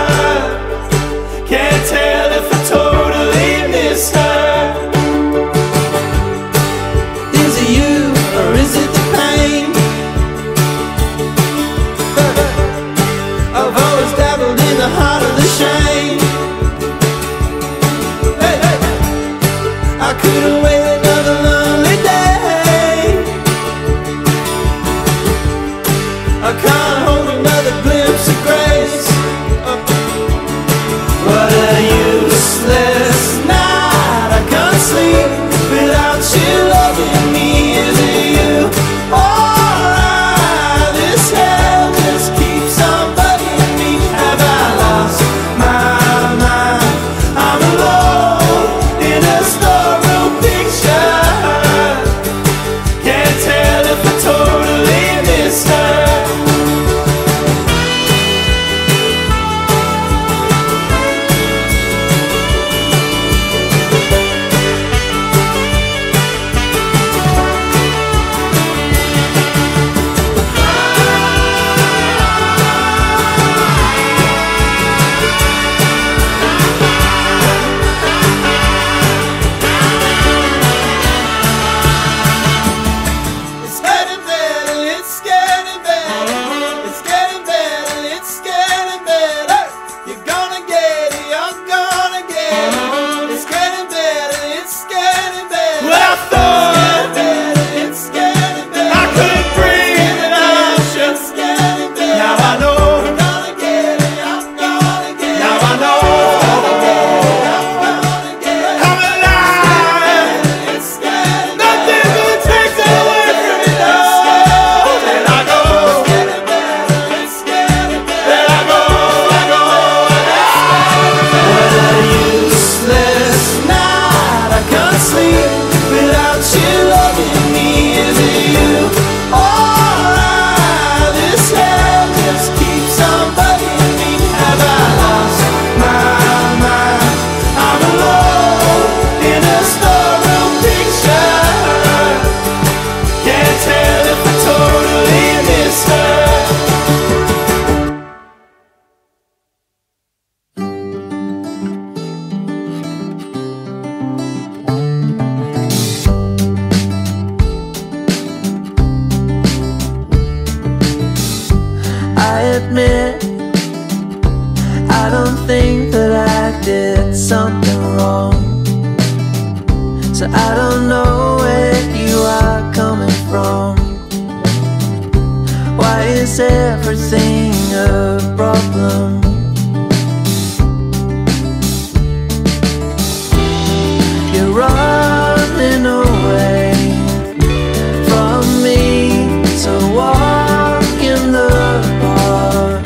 Can't tell if I totally miss her. Is it you or is it So I don't know where you are coming from. Why is everything a problem? You're running away from me, so walk in the park.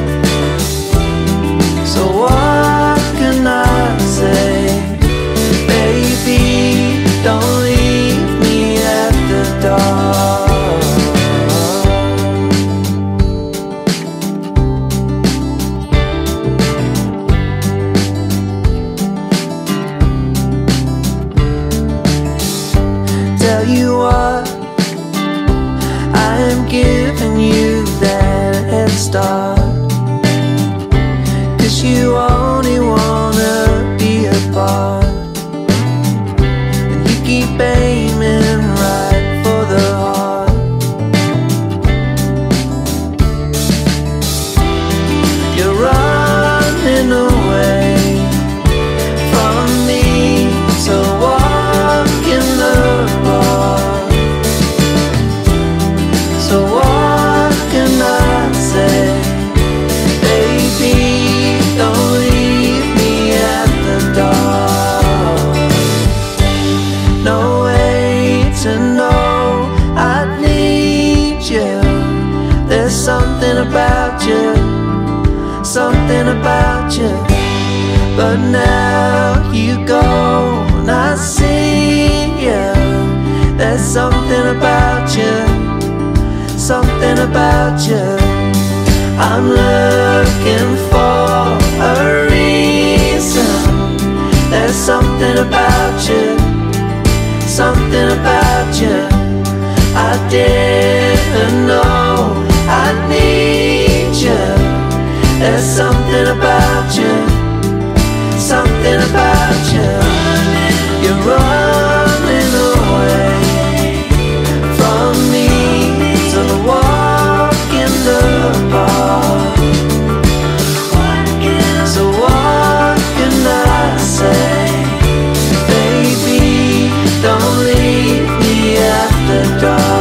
So what can I say? Baby, don't leave me at the door. Tell you what, I am giving you that head start, 'cause you only wanna be apart, and you keep aiming right for the heart. You're running away from me, so walk in the park. So what can I say? Baby, don't leave me at the door. No way to know I need you. There's something about you, something about you. But now you go and I see you. There's something about you, something about you. I'm looking for a reason. There's something about you, something about you. I didn't know I need you. There's something about you, something about you. You're running away from me, so walk in the park. So what can I say? Baby, don't leave me at the door.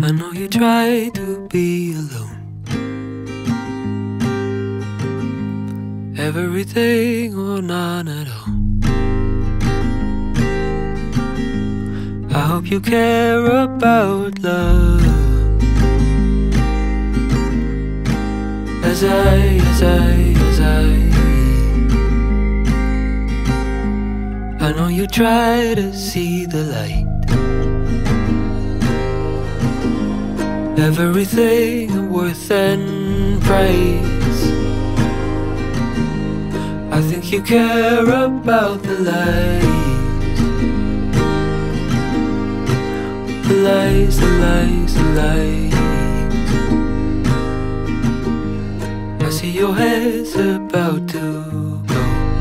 I know you try to be alone. Everything or none at all. I hope you care about love as I, as I, as I I know you try to see the light. Everything worth and price. I think you care about the lies, the lies, the lies, the lies. I see your head's about to go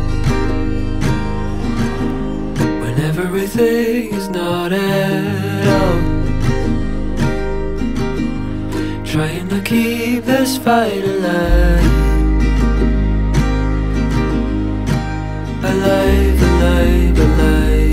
when everything is not at all. Trying to keep this fight alive, alive, alive, alive.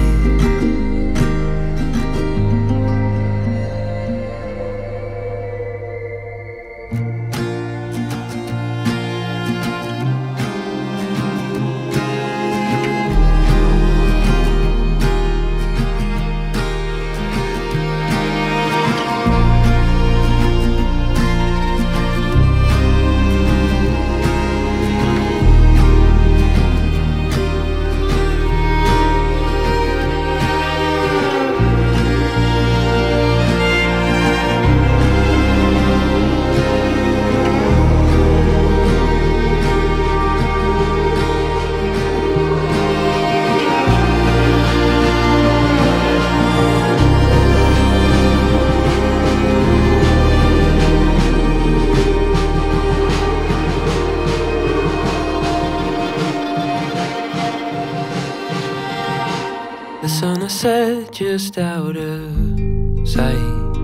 The sun has set just out of sight.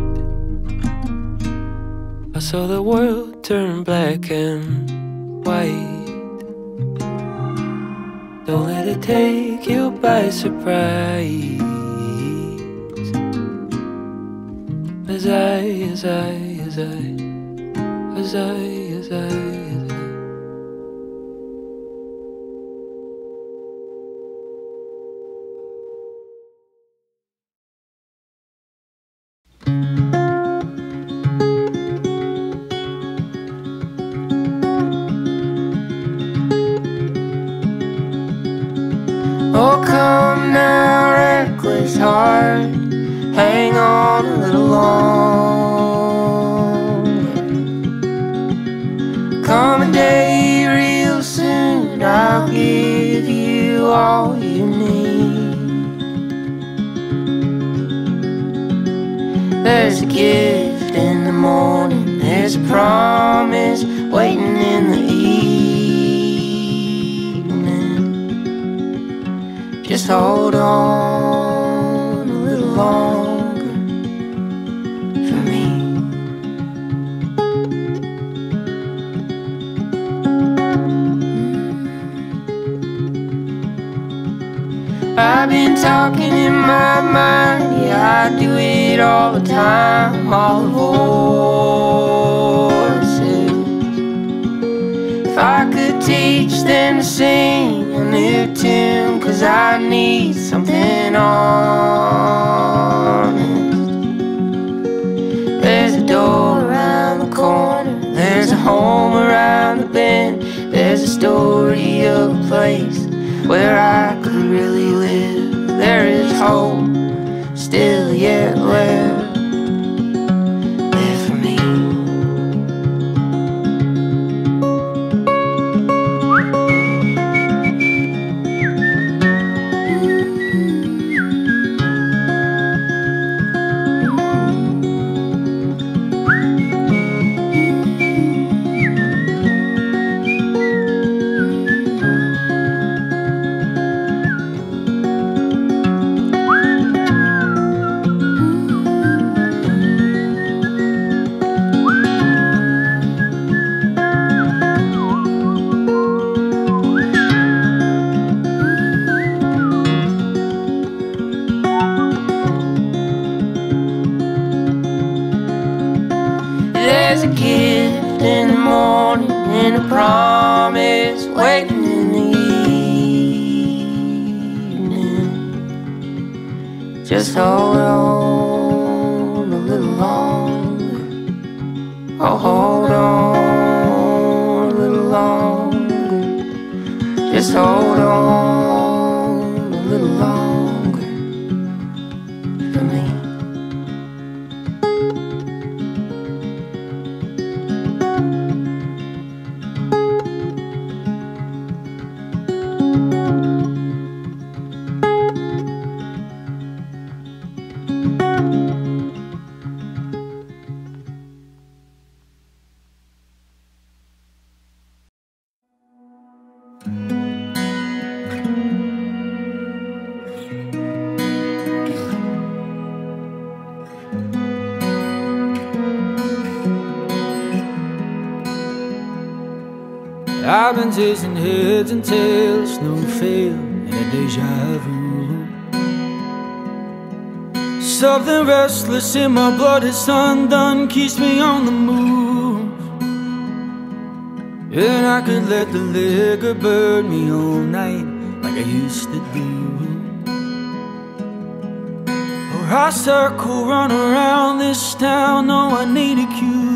I saw the world turn black and white. Don't let it take you by surprise. As I, as I, as I, as I, as I, as I. Oh, come now, reckless heart, hang on a little longer. Come a day real soon, I'll give you all you need. There's a gift in the morning, there's a promise waiting in the evening. Just hold on a little longer for me. I've been talking in my mind, yeah, I do it all the time, all the voices. If I could teach them to sing a new tune, 'cause I need something honest. There's a door around the corner, there's a home around the bend. There's a story of a place where I could really live. There is hope still yet left there for me. There's a gift in the morning and a promise waiting in the evening. Just hold on a little longer. Oh, hold on a little longer. Just hold on a little longer for me. I've been chasing heads and tails, no fail, and a deja vu. Something restless in my blood is undone, keeps me on the move. And I could let the liquor burn me all night like I used to do. Or I circle, run around this town, no, I need a cue.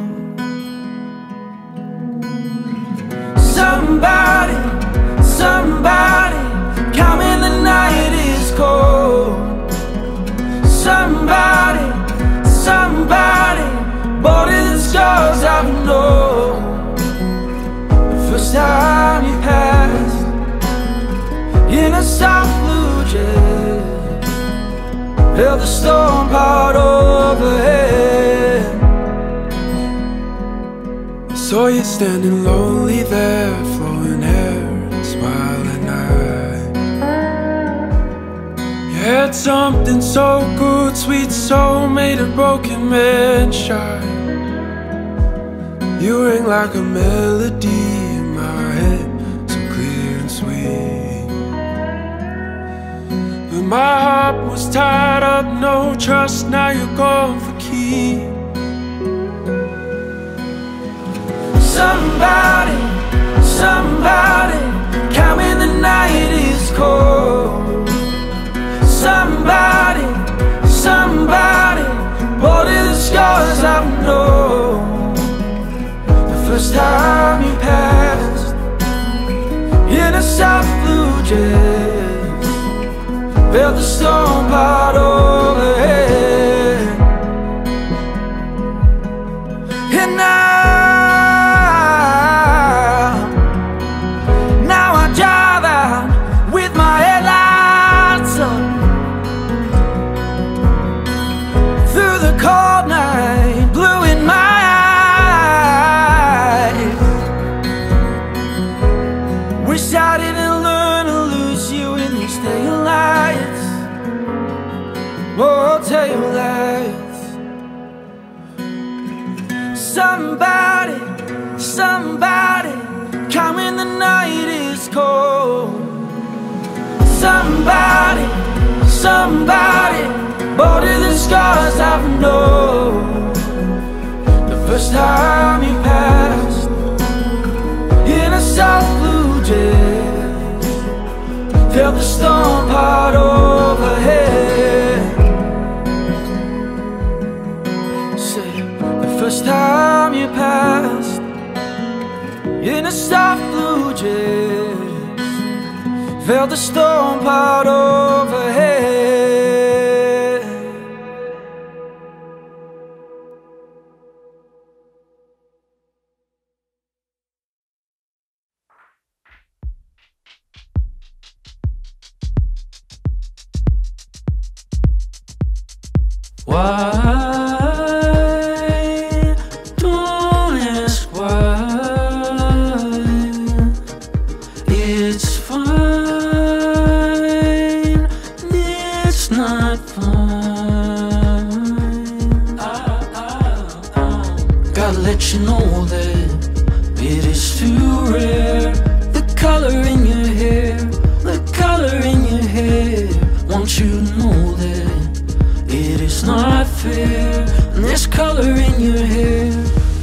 Somebody, somebody, come in, the night is cold. Somebody, somebody, both of the scars I've known. The first time you passed in a soft blue dress, held the storm part overhead. Saw you standing lonely there, flowing hair, smiling eye. You had something so good, sweet soul, made a broken man shine. You rang like a melody in my head, so clear and sweet. But my heart was tied up, no trust, now you're gone for keeps. Somebody, somebody, come in, the night is cold. Somebody, somebody, both of the scars I've known. The first time you passed in a soft blue dress, felt the storm part overhead. And now cold night, blue in my eyes. Wish I didn't learn to lose you in these tail lights. Oh, tail lights. Somebody, somebody, come in, the night is cold. Somebody, somebody, both of the scars I've known. The first time you passed in a soft blue dress, felt the storm part overhead. Say, the first time you passed in a soft blue dress, felt the storm part overhead. Why? Don't ask why. It's fine. It's not fine. Gotta let you know that it is too rare. The color in your hair, the color in your hair. Want you to know that it is not fair. And this color in your hair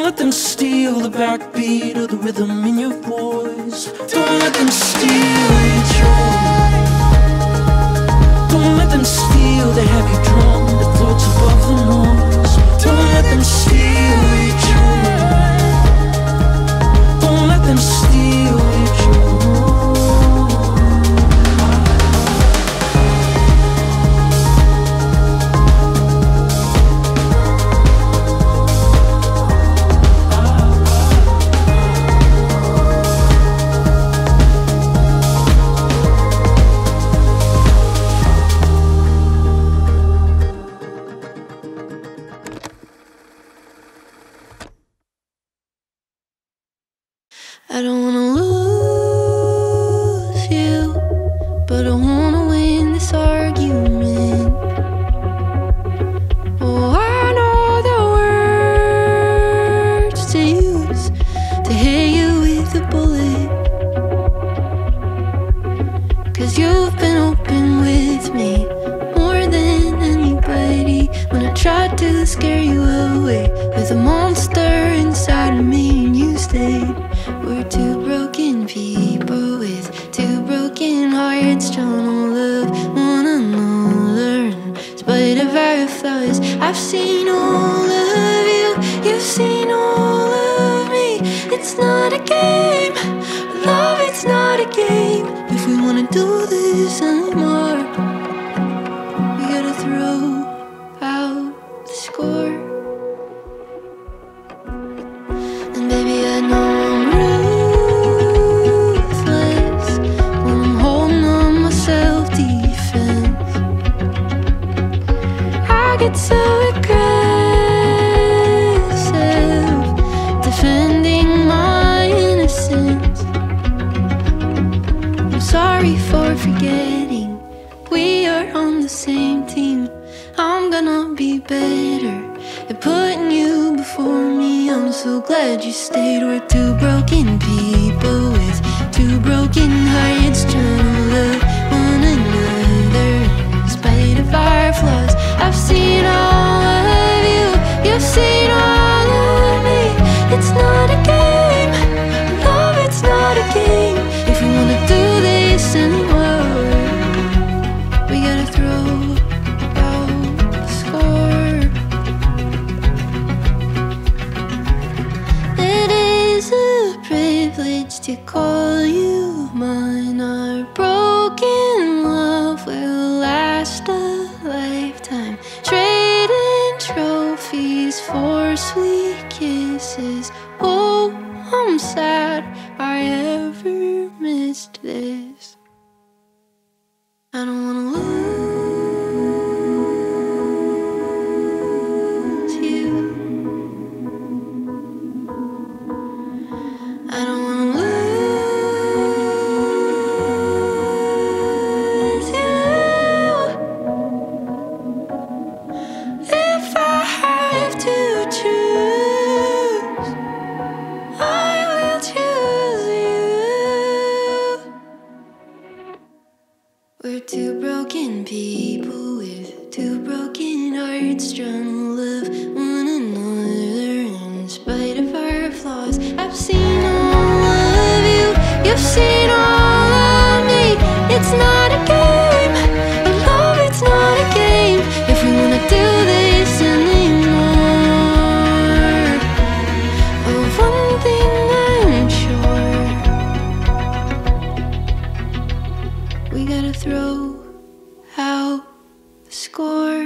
let them steal the backbeat of the rhythm in your voice. Don't let them steal your joy. Don't let them steal the heavy drum that floats above the noise. Don't let them steal your joy. Don't let them steal your joy. I don't wanna lose you, but I wanna win this argument. Oh, I know the words to use to hit you with a bullet, 'cause you've been open with me more than anybody. When I tried to scare you away with a monster inside of me, and you stayed. We're two broken people with two broken hearts, trying to love one another in spite of our flaws. I've seen all of you, you've seen all of me. It's not a game, love, it's not a game. If we wanna do this anymore, we gotta throw out the score. And baby, I know I'm ruthless when I'm holding on my self-defense. I get so aggressive defending my innocence. I'm sorry for forgetting we are on the same team. I'm gonna be better at putting you before me. I'm so glad you stayed. We're two broken people with two broken hearts, trying to love one another in spite of our flaws. I've seen all of you, you've seen all of me. It's not a game, love, it's not a game. If we wanna do this anymore, we gotta throw out the score. It is a privilege to call you mine. Our broken love will last a lifetime, trading trophies for sweet kisses. Oh, I'm sad I ever missed this. I don't wanna lose you. I don't wanna lose you. If I have to choose, I will choose you. We're two broken people with two broken hearts, trying to love one another in spite of our flaws. I've seen all of you, you've seen all of me. It's not a game, but love, it's not a game. If we wanna do this anymore, of one thing I'm sure, we gotta throw out the score.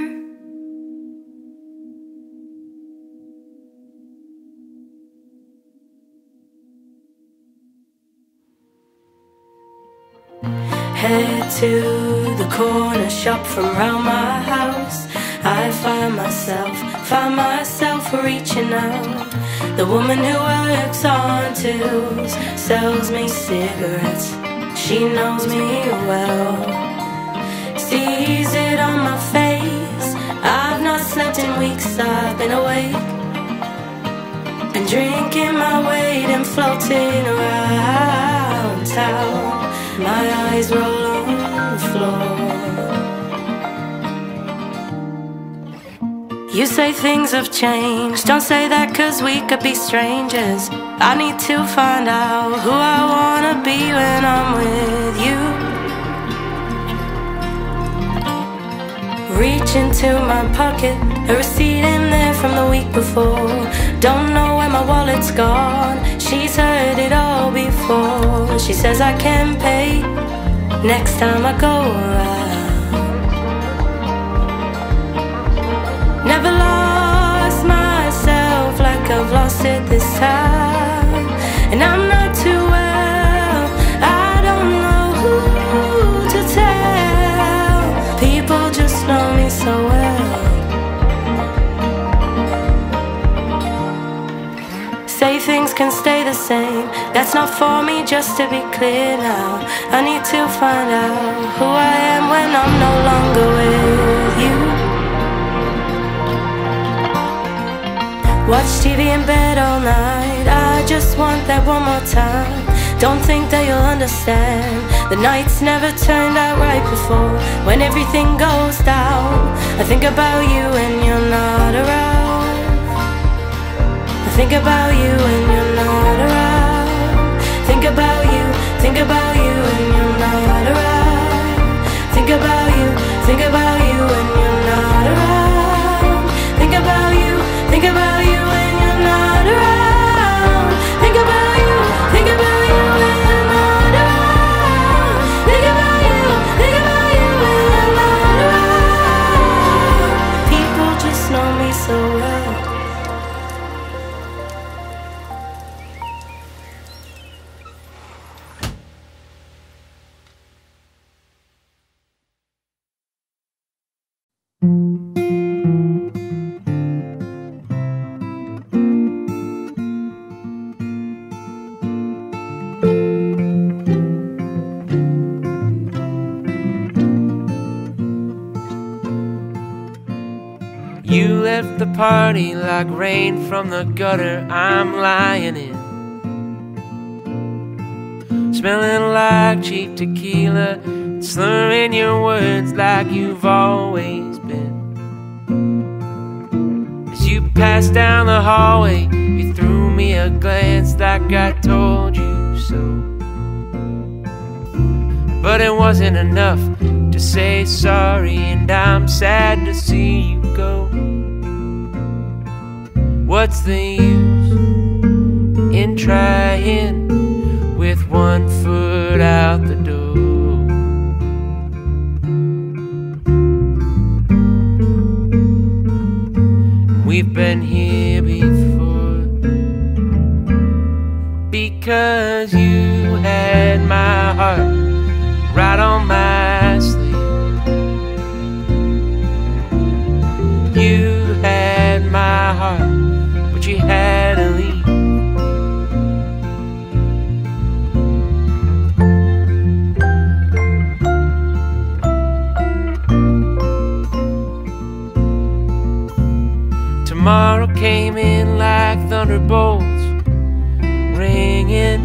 Head to the corner shop from round my house. I find myself, find myself reaching out. The woman who works on tools sells me cigarettes. She knows me well, sees it on my face. I've not slept in weeks, I've been awake and drinking my weight and floating around town. My eyes roll on the floor. You say things have changed. Don't say that, cause we could be strangers. I need to find out who I wanna be when I'm with you. Reach into my pocket, a receipt in there from the week before. Don't know where my wallet's gone. She's heard it all before. She says I can pay next time I go around. Never lost myself like I've lost it this time. And I'm not too well, I don't know who to tell. People just know me so well. Say things can stay the same. That's not for me, just to be clear now. I need to find out who I am when I'm no longer with you. Watch T V in bed all night. I just want that one more time. Don't think that you'll understand. The nights never turned out right before. When everything goes down, I think about you when you're not around. I think about you when you're not around. Think about you, think about you when you're not around. Think about you, think about you when you're not around. Think about you, think about you when you're not around. Think about you, think about you when you're not around. Think about you, think about you when you're not around. People just know me so well. You left the party like rain from the gutter I'm lying in, smelling like cheap tequila, slurring your words like you've always been. As you passed down the hallway, you threw me a glance like I told you so. But it wasn't enough to say sorry, and I'm sad to see you go. What's the use in trying with one foot out the door? We've been here before, because you had my heart right on my sleeve. You had my heart, but you had to leave. Tomorrow came in like thunderbolts ringing.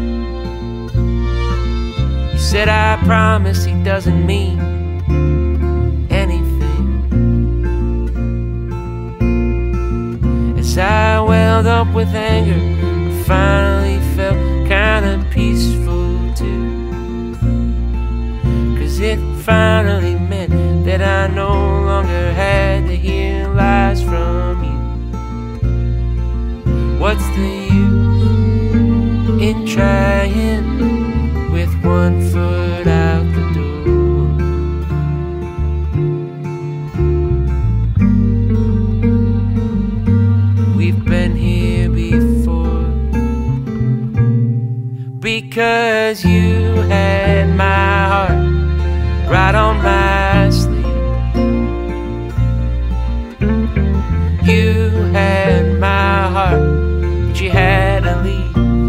He said, I promise, he doesn't mean anything. As I welled up with anger, I finally felt kinda peaceful too. Cause it finally meant that I no longer had to hear lies from you. What's the use in trying with one foot out the door? We've been here before, because you had my heart right on my sleeve. You had my heart, but you had to leave.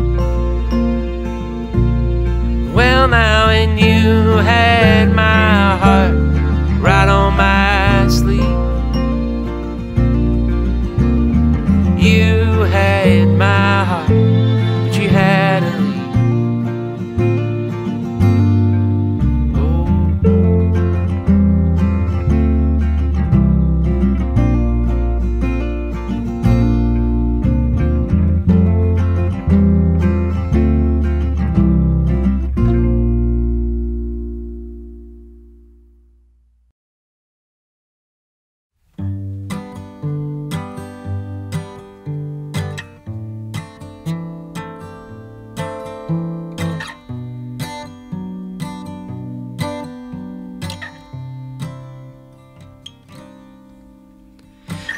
Well now, and you had my heart right on my sleeve. You had my heart, but you had to leave.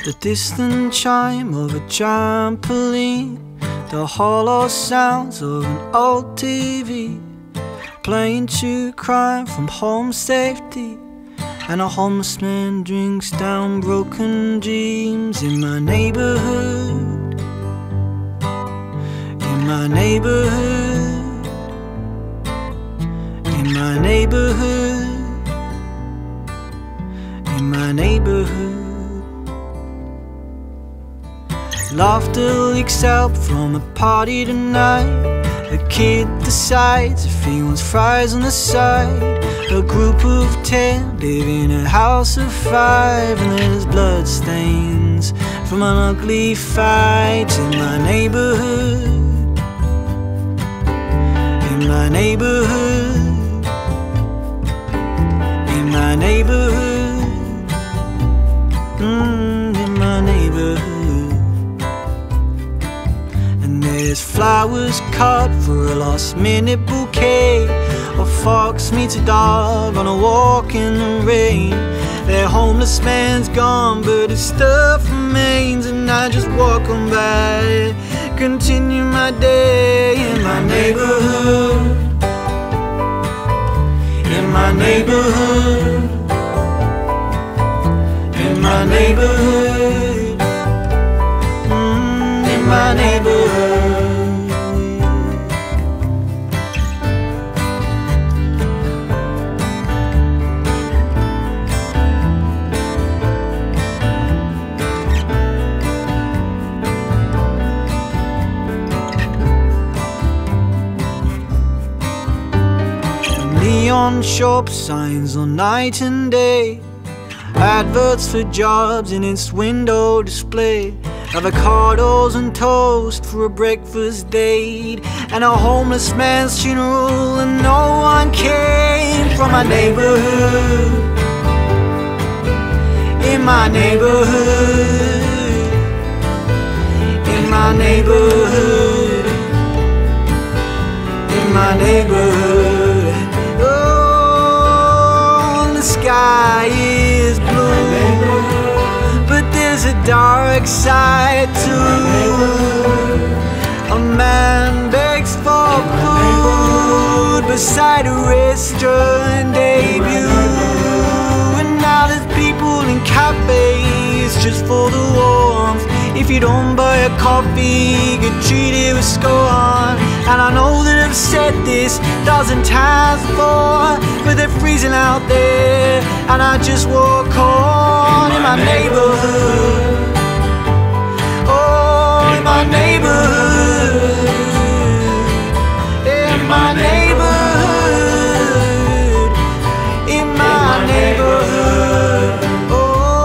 the distant chime of a trampoline, the hollow sounds of an old T V, playing true crime from home safety, and a homeless man drinks down broken dreams. In my neighborhood, in my neighborhood, in my neighborhood, in my neighborhood. Laughter leaks out from a party tonight. A kid decides if he wants fries on the side. A group of ten live in a house of five, and there's blood stains from an ugly fight. In my neighborhood, in my neighborhood, in my neighborhood, mm, in my neighborhood. There's flowers cut for a last minute bouquet, a fox meets a dog on a walk in the rain. Their homeless man's gone, but his stuff remains, and I just walk on by, continue my day. In my neighborhood, in my neighborhood, in my neighborhood, mm, in my neighborhood. Neon shop signs on night and day, adverts for jobs in its window display, avocados and toast for a breakfast date, and a homeless man's funeral, and no one came from my neighborhood. In my neighborhood, in my neighborhood, in my neighborhood. Sky is blue, but there's a dark side too. A man begs for food beside a restaurant debut, and now there's people in cafes just for the warmth. If you don't buy a coffee, get treated with scorn. And I know that I've said this a dozen times before, but they're freezing out there, and I just walk on. In my neighborhood, oh, in my neighborhood, in my neighborhood, in my neighborhood, oh.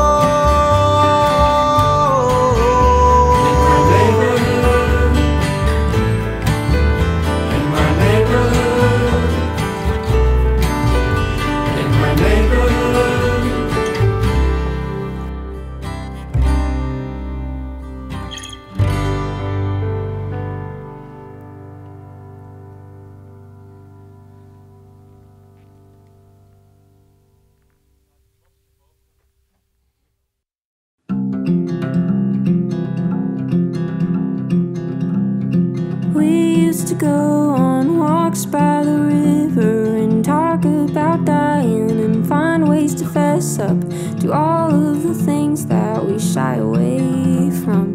To go on walks by the river and talk about dying and find ways to fess up to all of the things that we shy away from.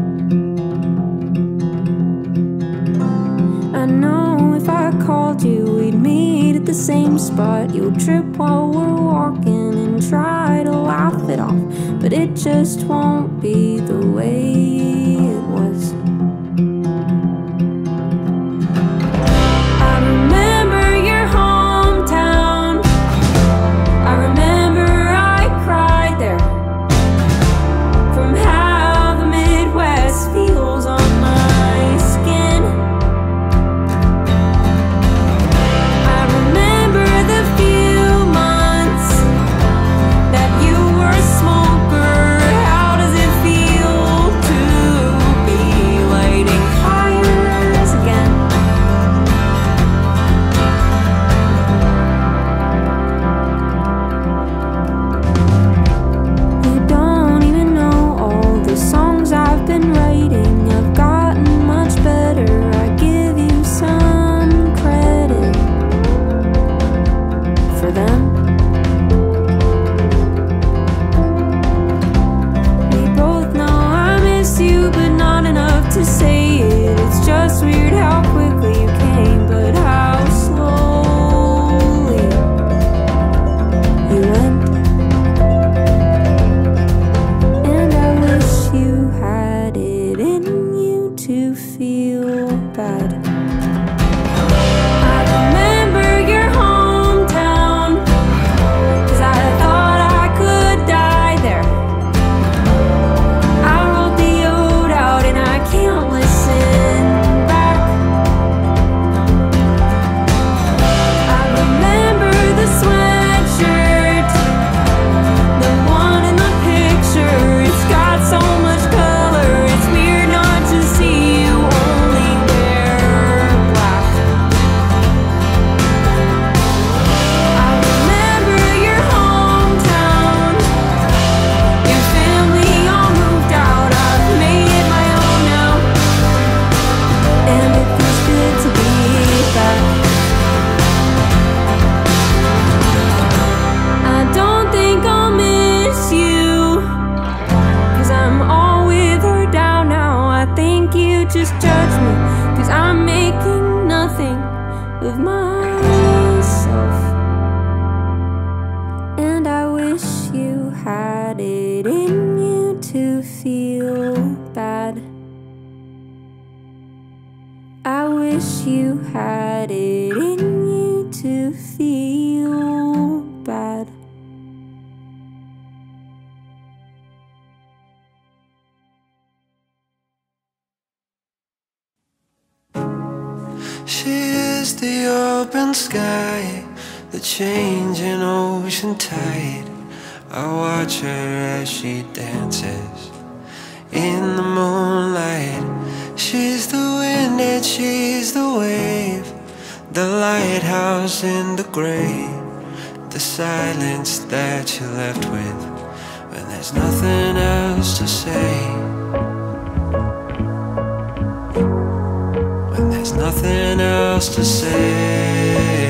I know if I called you, we'd meet at the same spot. You'll trip while we're walking and try to laugh it off, but it just won't be the way it was. Feel to to feel bad. I remember your hometown, 'cause I thought I could die there. I wrote the ode out and I can't listen back. I remember the sweatshirt, the one in the picture. It's got so much color, it's weird not to see you only wear black. I remember your hometown, your family all moved out. I've made it my own now, and it feels good to be back. I don't think I'll miss you, 'cause I'm all with her down now. I think you just judge me, 'cause I'm making nothing of myself. And I wish you had it in you to feel bad. I wish you had it in you to feel bad. She is the open sky, the changing ocean tide. I watch her as she dances in the moonlight. She's the wind and she's the wave, the lighthouse in the gray, the silence that you're left with when there's nothing else to say. When there's nothing else to say.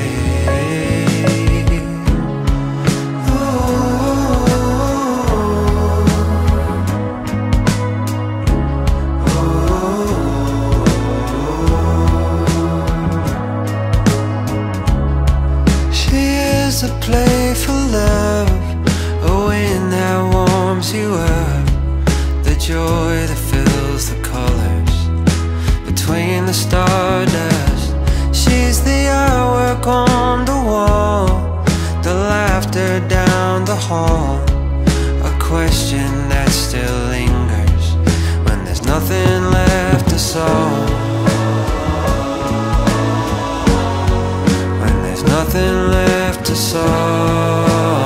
She is a playful love, a wind that warms you up, the joy that fills the colors between the stardust. She's the artwork on the wall, the laughter down the hall, a question that still lingers when there's nothing left to solve. When there's nothing left to solve.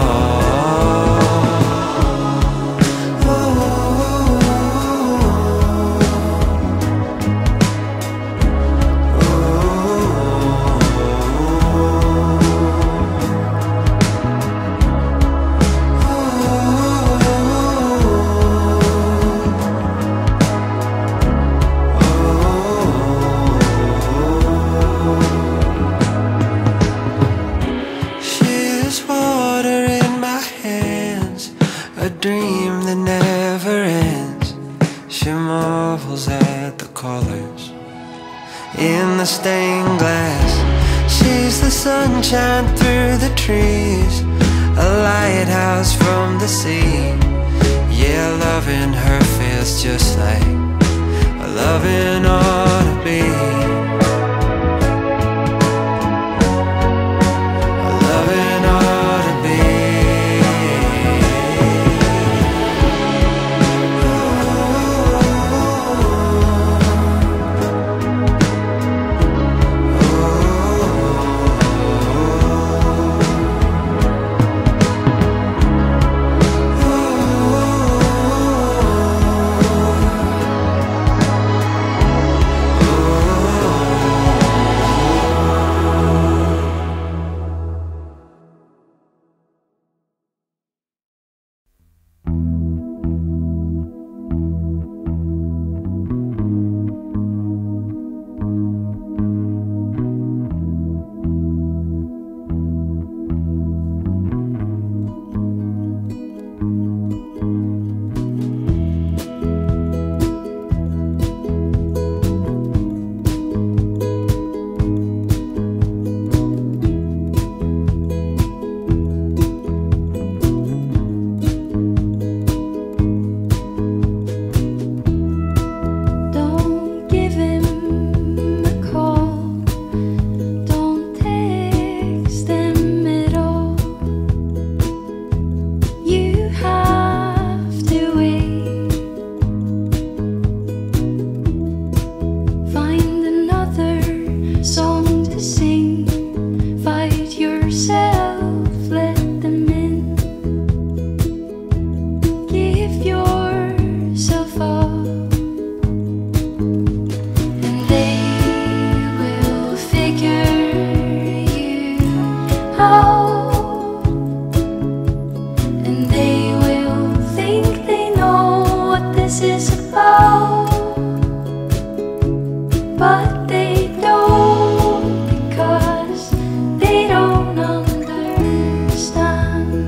She is water in my hands, a dream that never ends. She marvels at the colors in the stained glass. She's the sunshine through the trees, a lighthouse from the sea. Yeah, loving her feels just like a loving ought to be. A loving ought to be. but they don't, because they don't understand.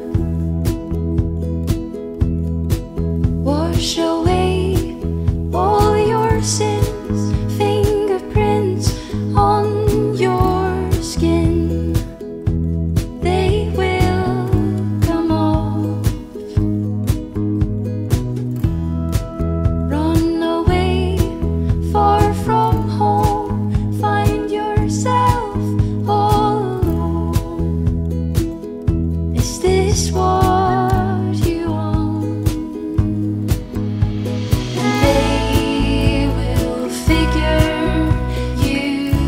Wash away all your sins, fingerprints on your skin. They will come off. Run away far from home, find yourself all alone. Is this what you want? And they will figure you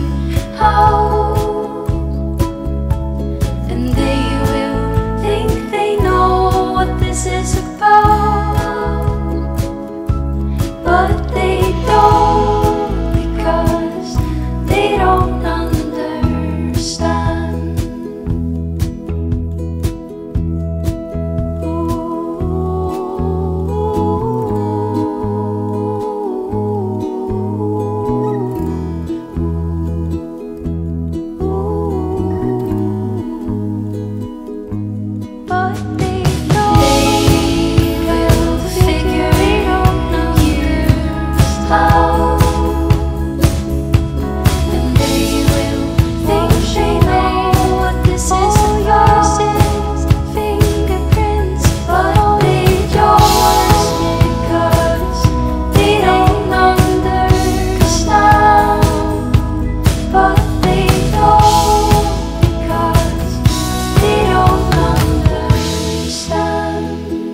out, and they will think they know what this is about, but they don't, because they don't understand. But they know they will figure it out out, and they will think they know what this is about. Fingerprints, but they don't, because they don't understand. But they don't, because they don't understand.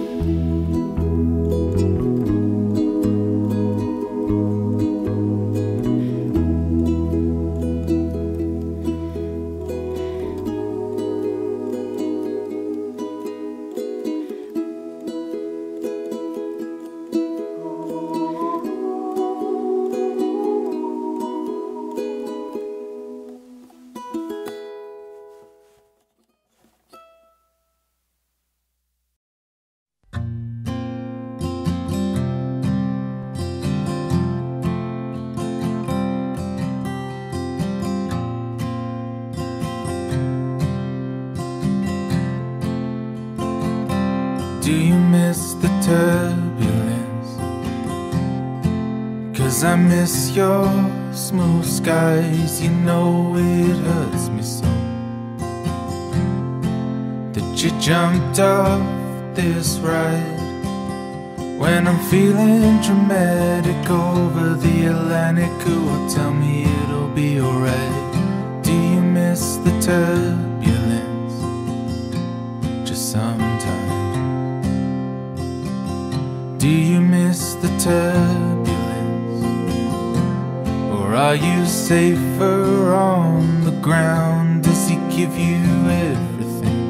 Do you miss the turbulence? 'Cause I miss your smooth skies. You know it hurts me so that you jumped off this ride when I'm feeling dramatic over the Atlantic. Oh, tell me it'll be alright. Do you miss the turbulence? Just sometimes. Do you miss the turbulence? Or are you safer on the ground? Does he give you everything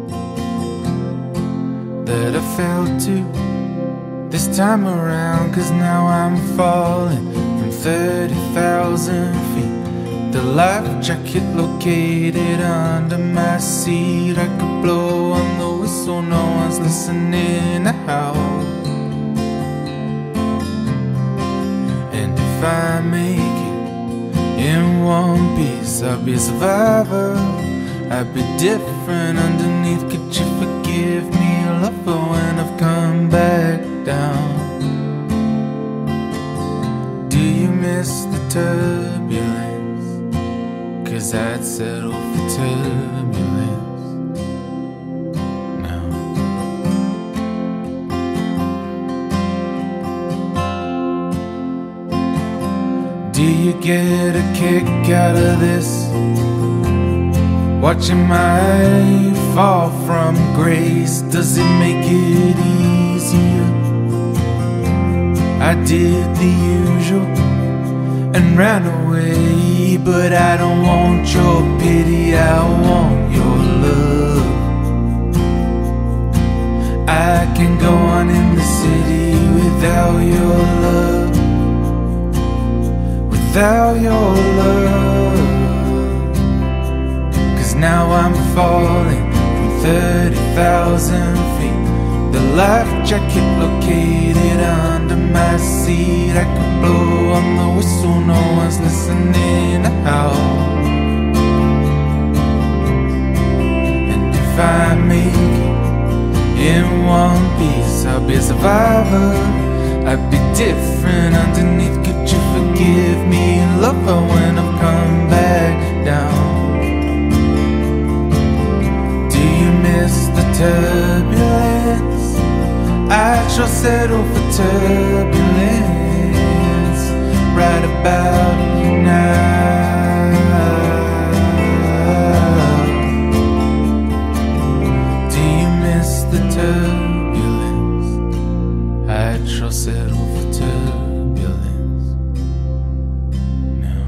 that I felt to this time around? 'Cause now I'm falling from thirty thousand feet. The life jacket located under my seat. I could blow on the whistle, no one's listening now. And if I make it in one piece, I'll be a survivor. I'd be different underneath. Could you forgive me, lover, when I've come back down? Do you miss the turbulence? 'Cause I'd settle for turbulence now. Do you get a kick out of this? Watching my fall from grace, does it make it easier? I did the usual and ran away, but I don't want your pity, I want your love. I can go on in the city without your love, without your love. 'Cause now I'm falling from thirty thousand feet. The life jacket located under my seat. I could blow on the whistle, no one's forever, I'd be different underneath. Could you forgive me and love her when I've come back down? Do you miss the turbulence? I shall settle for turbulence right about now. Do you miss the turbulence? I shall settle for turbulence now.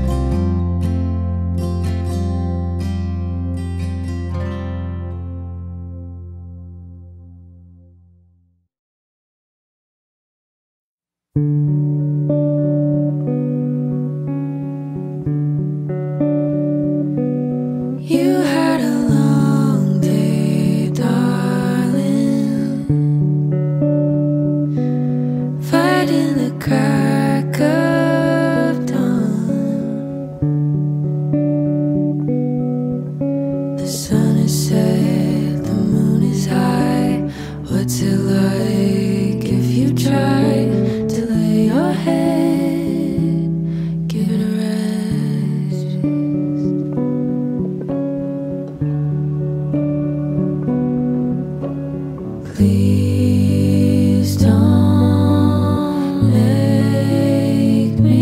You had a long day, darling, fighting the crack of dawn. The sun is set, the moon is high. What's it like if you try to lay your head, give it a rest? Please don't make me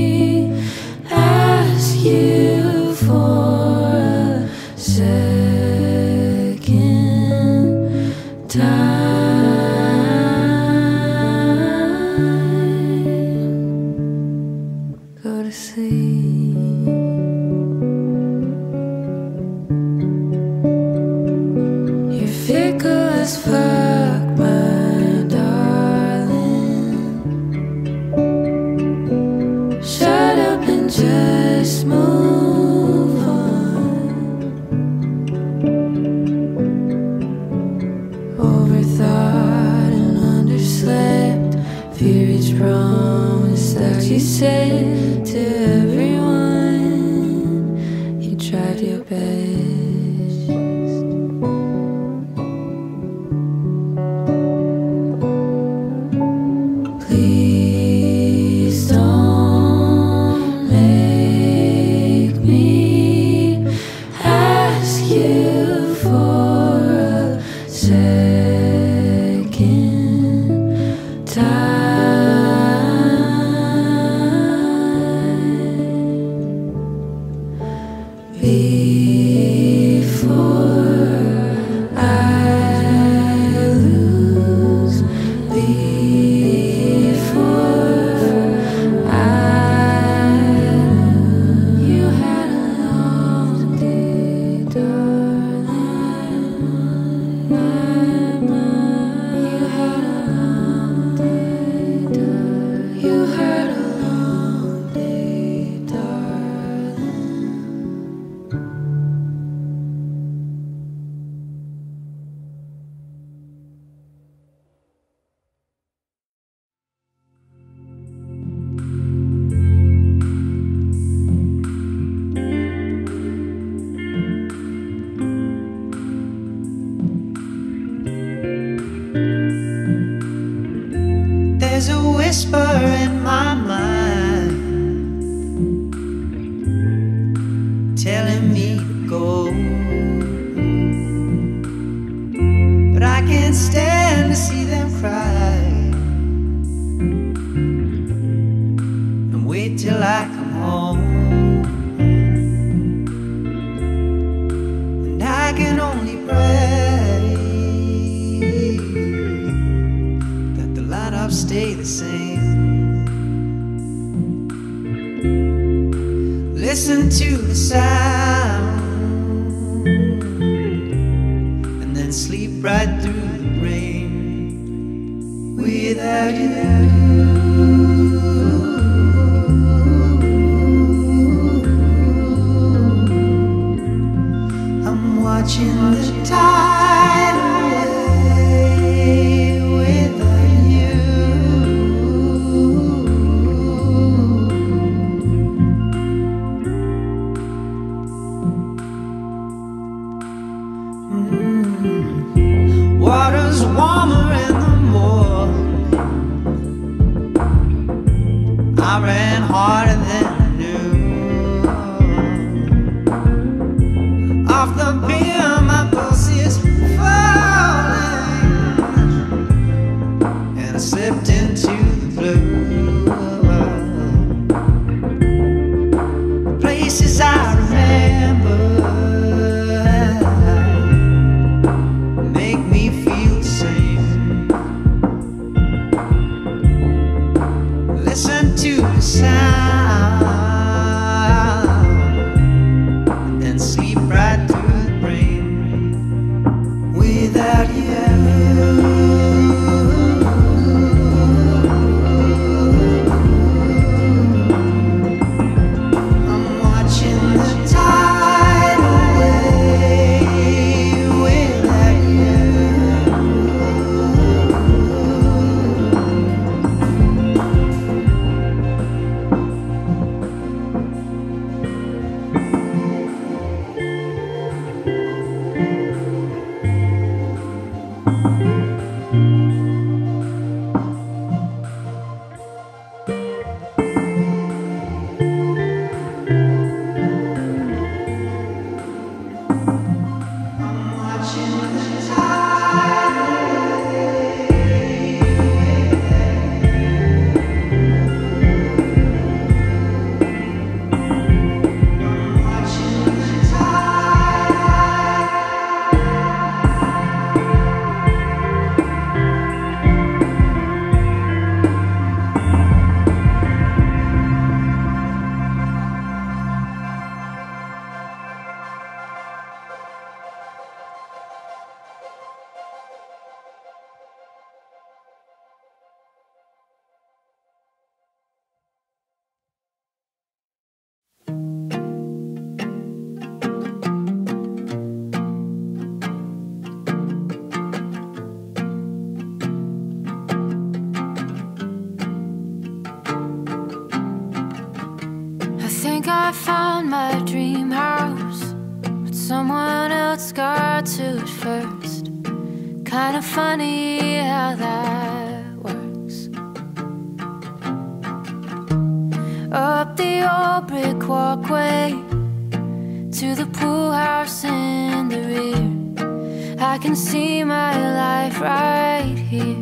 ask you for a second time. Go to sleep. You're fickle as fuck, my darling. Shut up and just move on. Overthought and underslept. Fear each promise that you said to everyone. You tried your best. Please don't make me ask you for a second time before I lose. Before I lose. You had a long day, darling. You had a long day, darling. You had a long day, darling. There's a whisper in my mind telling me to go, but I can't stand to see them cry and wait till I come home. And I can only pray that the lineup stay the same. Listen to the sound and then sleep right through the rain without you. I'm watching the tide away without you. Mm. Water's warmer in the morning. falling harder than I knew. Off the beam, my pulse is falling, and I slipped into the blue. Places I remember make me feel the same. Listen to the sound and sleep right through the brain. Without you, I'm watching the tide away. Without you, I think I found my dream house, but someone else got to it first. Kinda funny how that works. Up the old brick walkway to the pool house in the rear, I can see my life right here.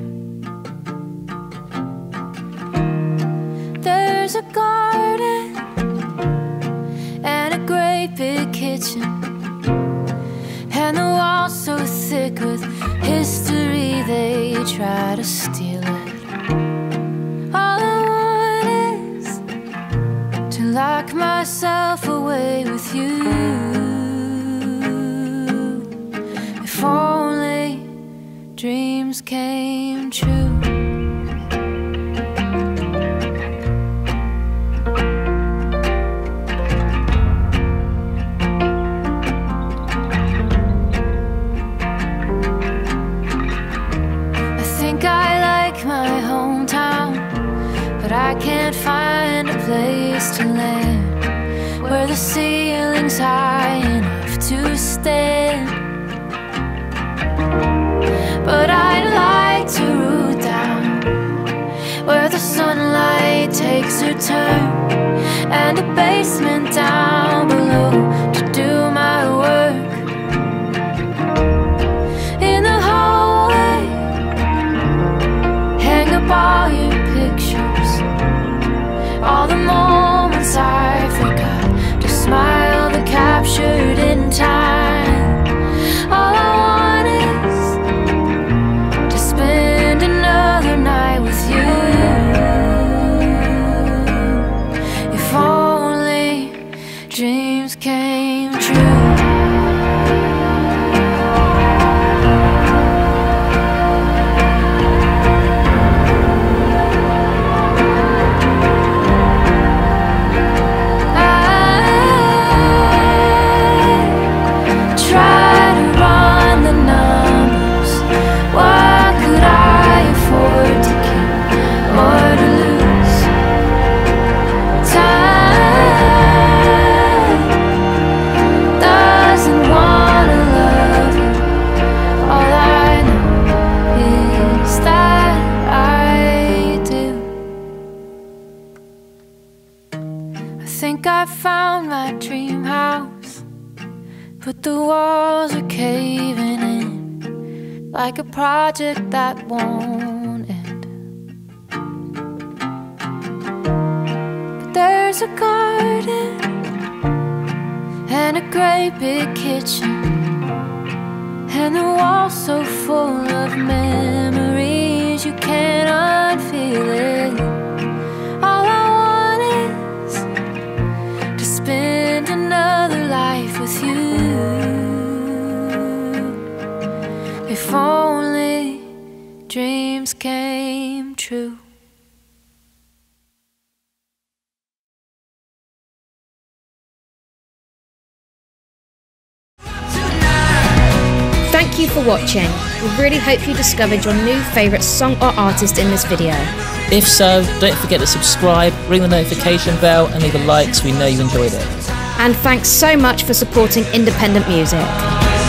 There's a garden and a great big kitchen, and the walls so thick with history they try to steal it. All I want is to lock myself away with you. If only dreams came true. I can't find a place to land where the ceiling's high enough to stand. But I'd like to root down where the sunlight takes her turn, and a basement down below to do my work. In the hallway, hang up all your pictures, all the moments I forgot to smile that captured in time. All I want is to spend another night with you. If only think I found my dream house, but the walls are caving in like a project that won't end. But there's a garden and a great big kitchen, and the walls so full of memories you can't unfeel it. All I want is to spend another life with you. If only dreams came true. Thank you for watching. We really hope you discovered your new favourite song or artist in this video. If so, don't forget to subscribe, ring the notification bell and leave a like so we know you enjoyed it. And thanks so much for supporting independent music.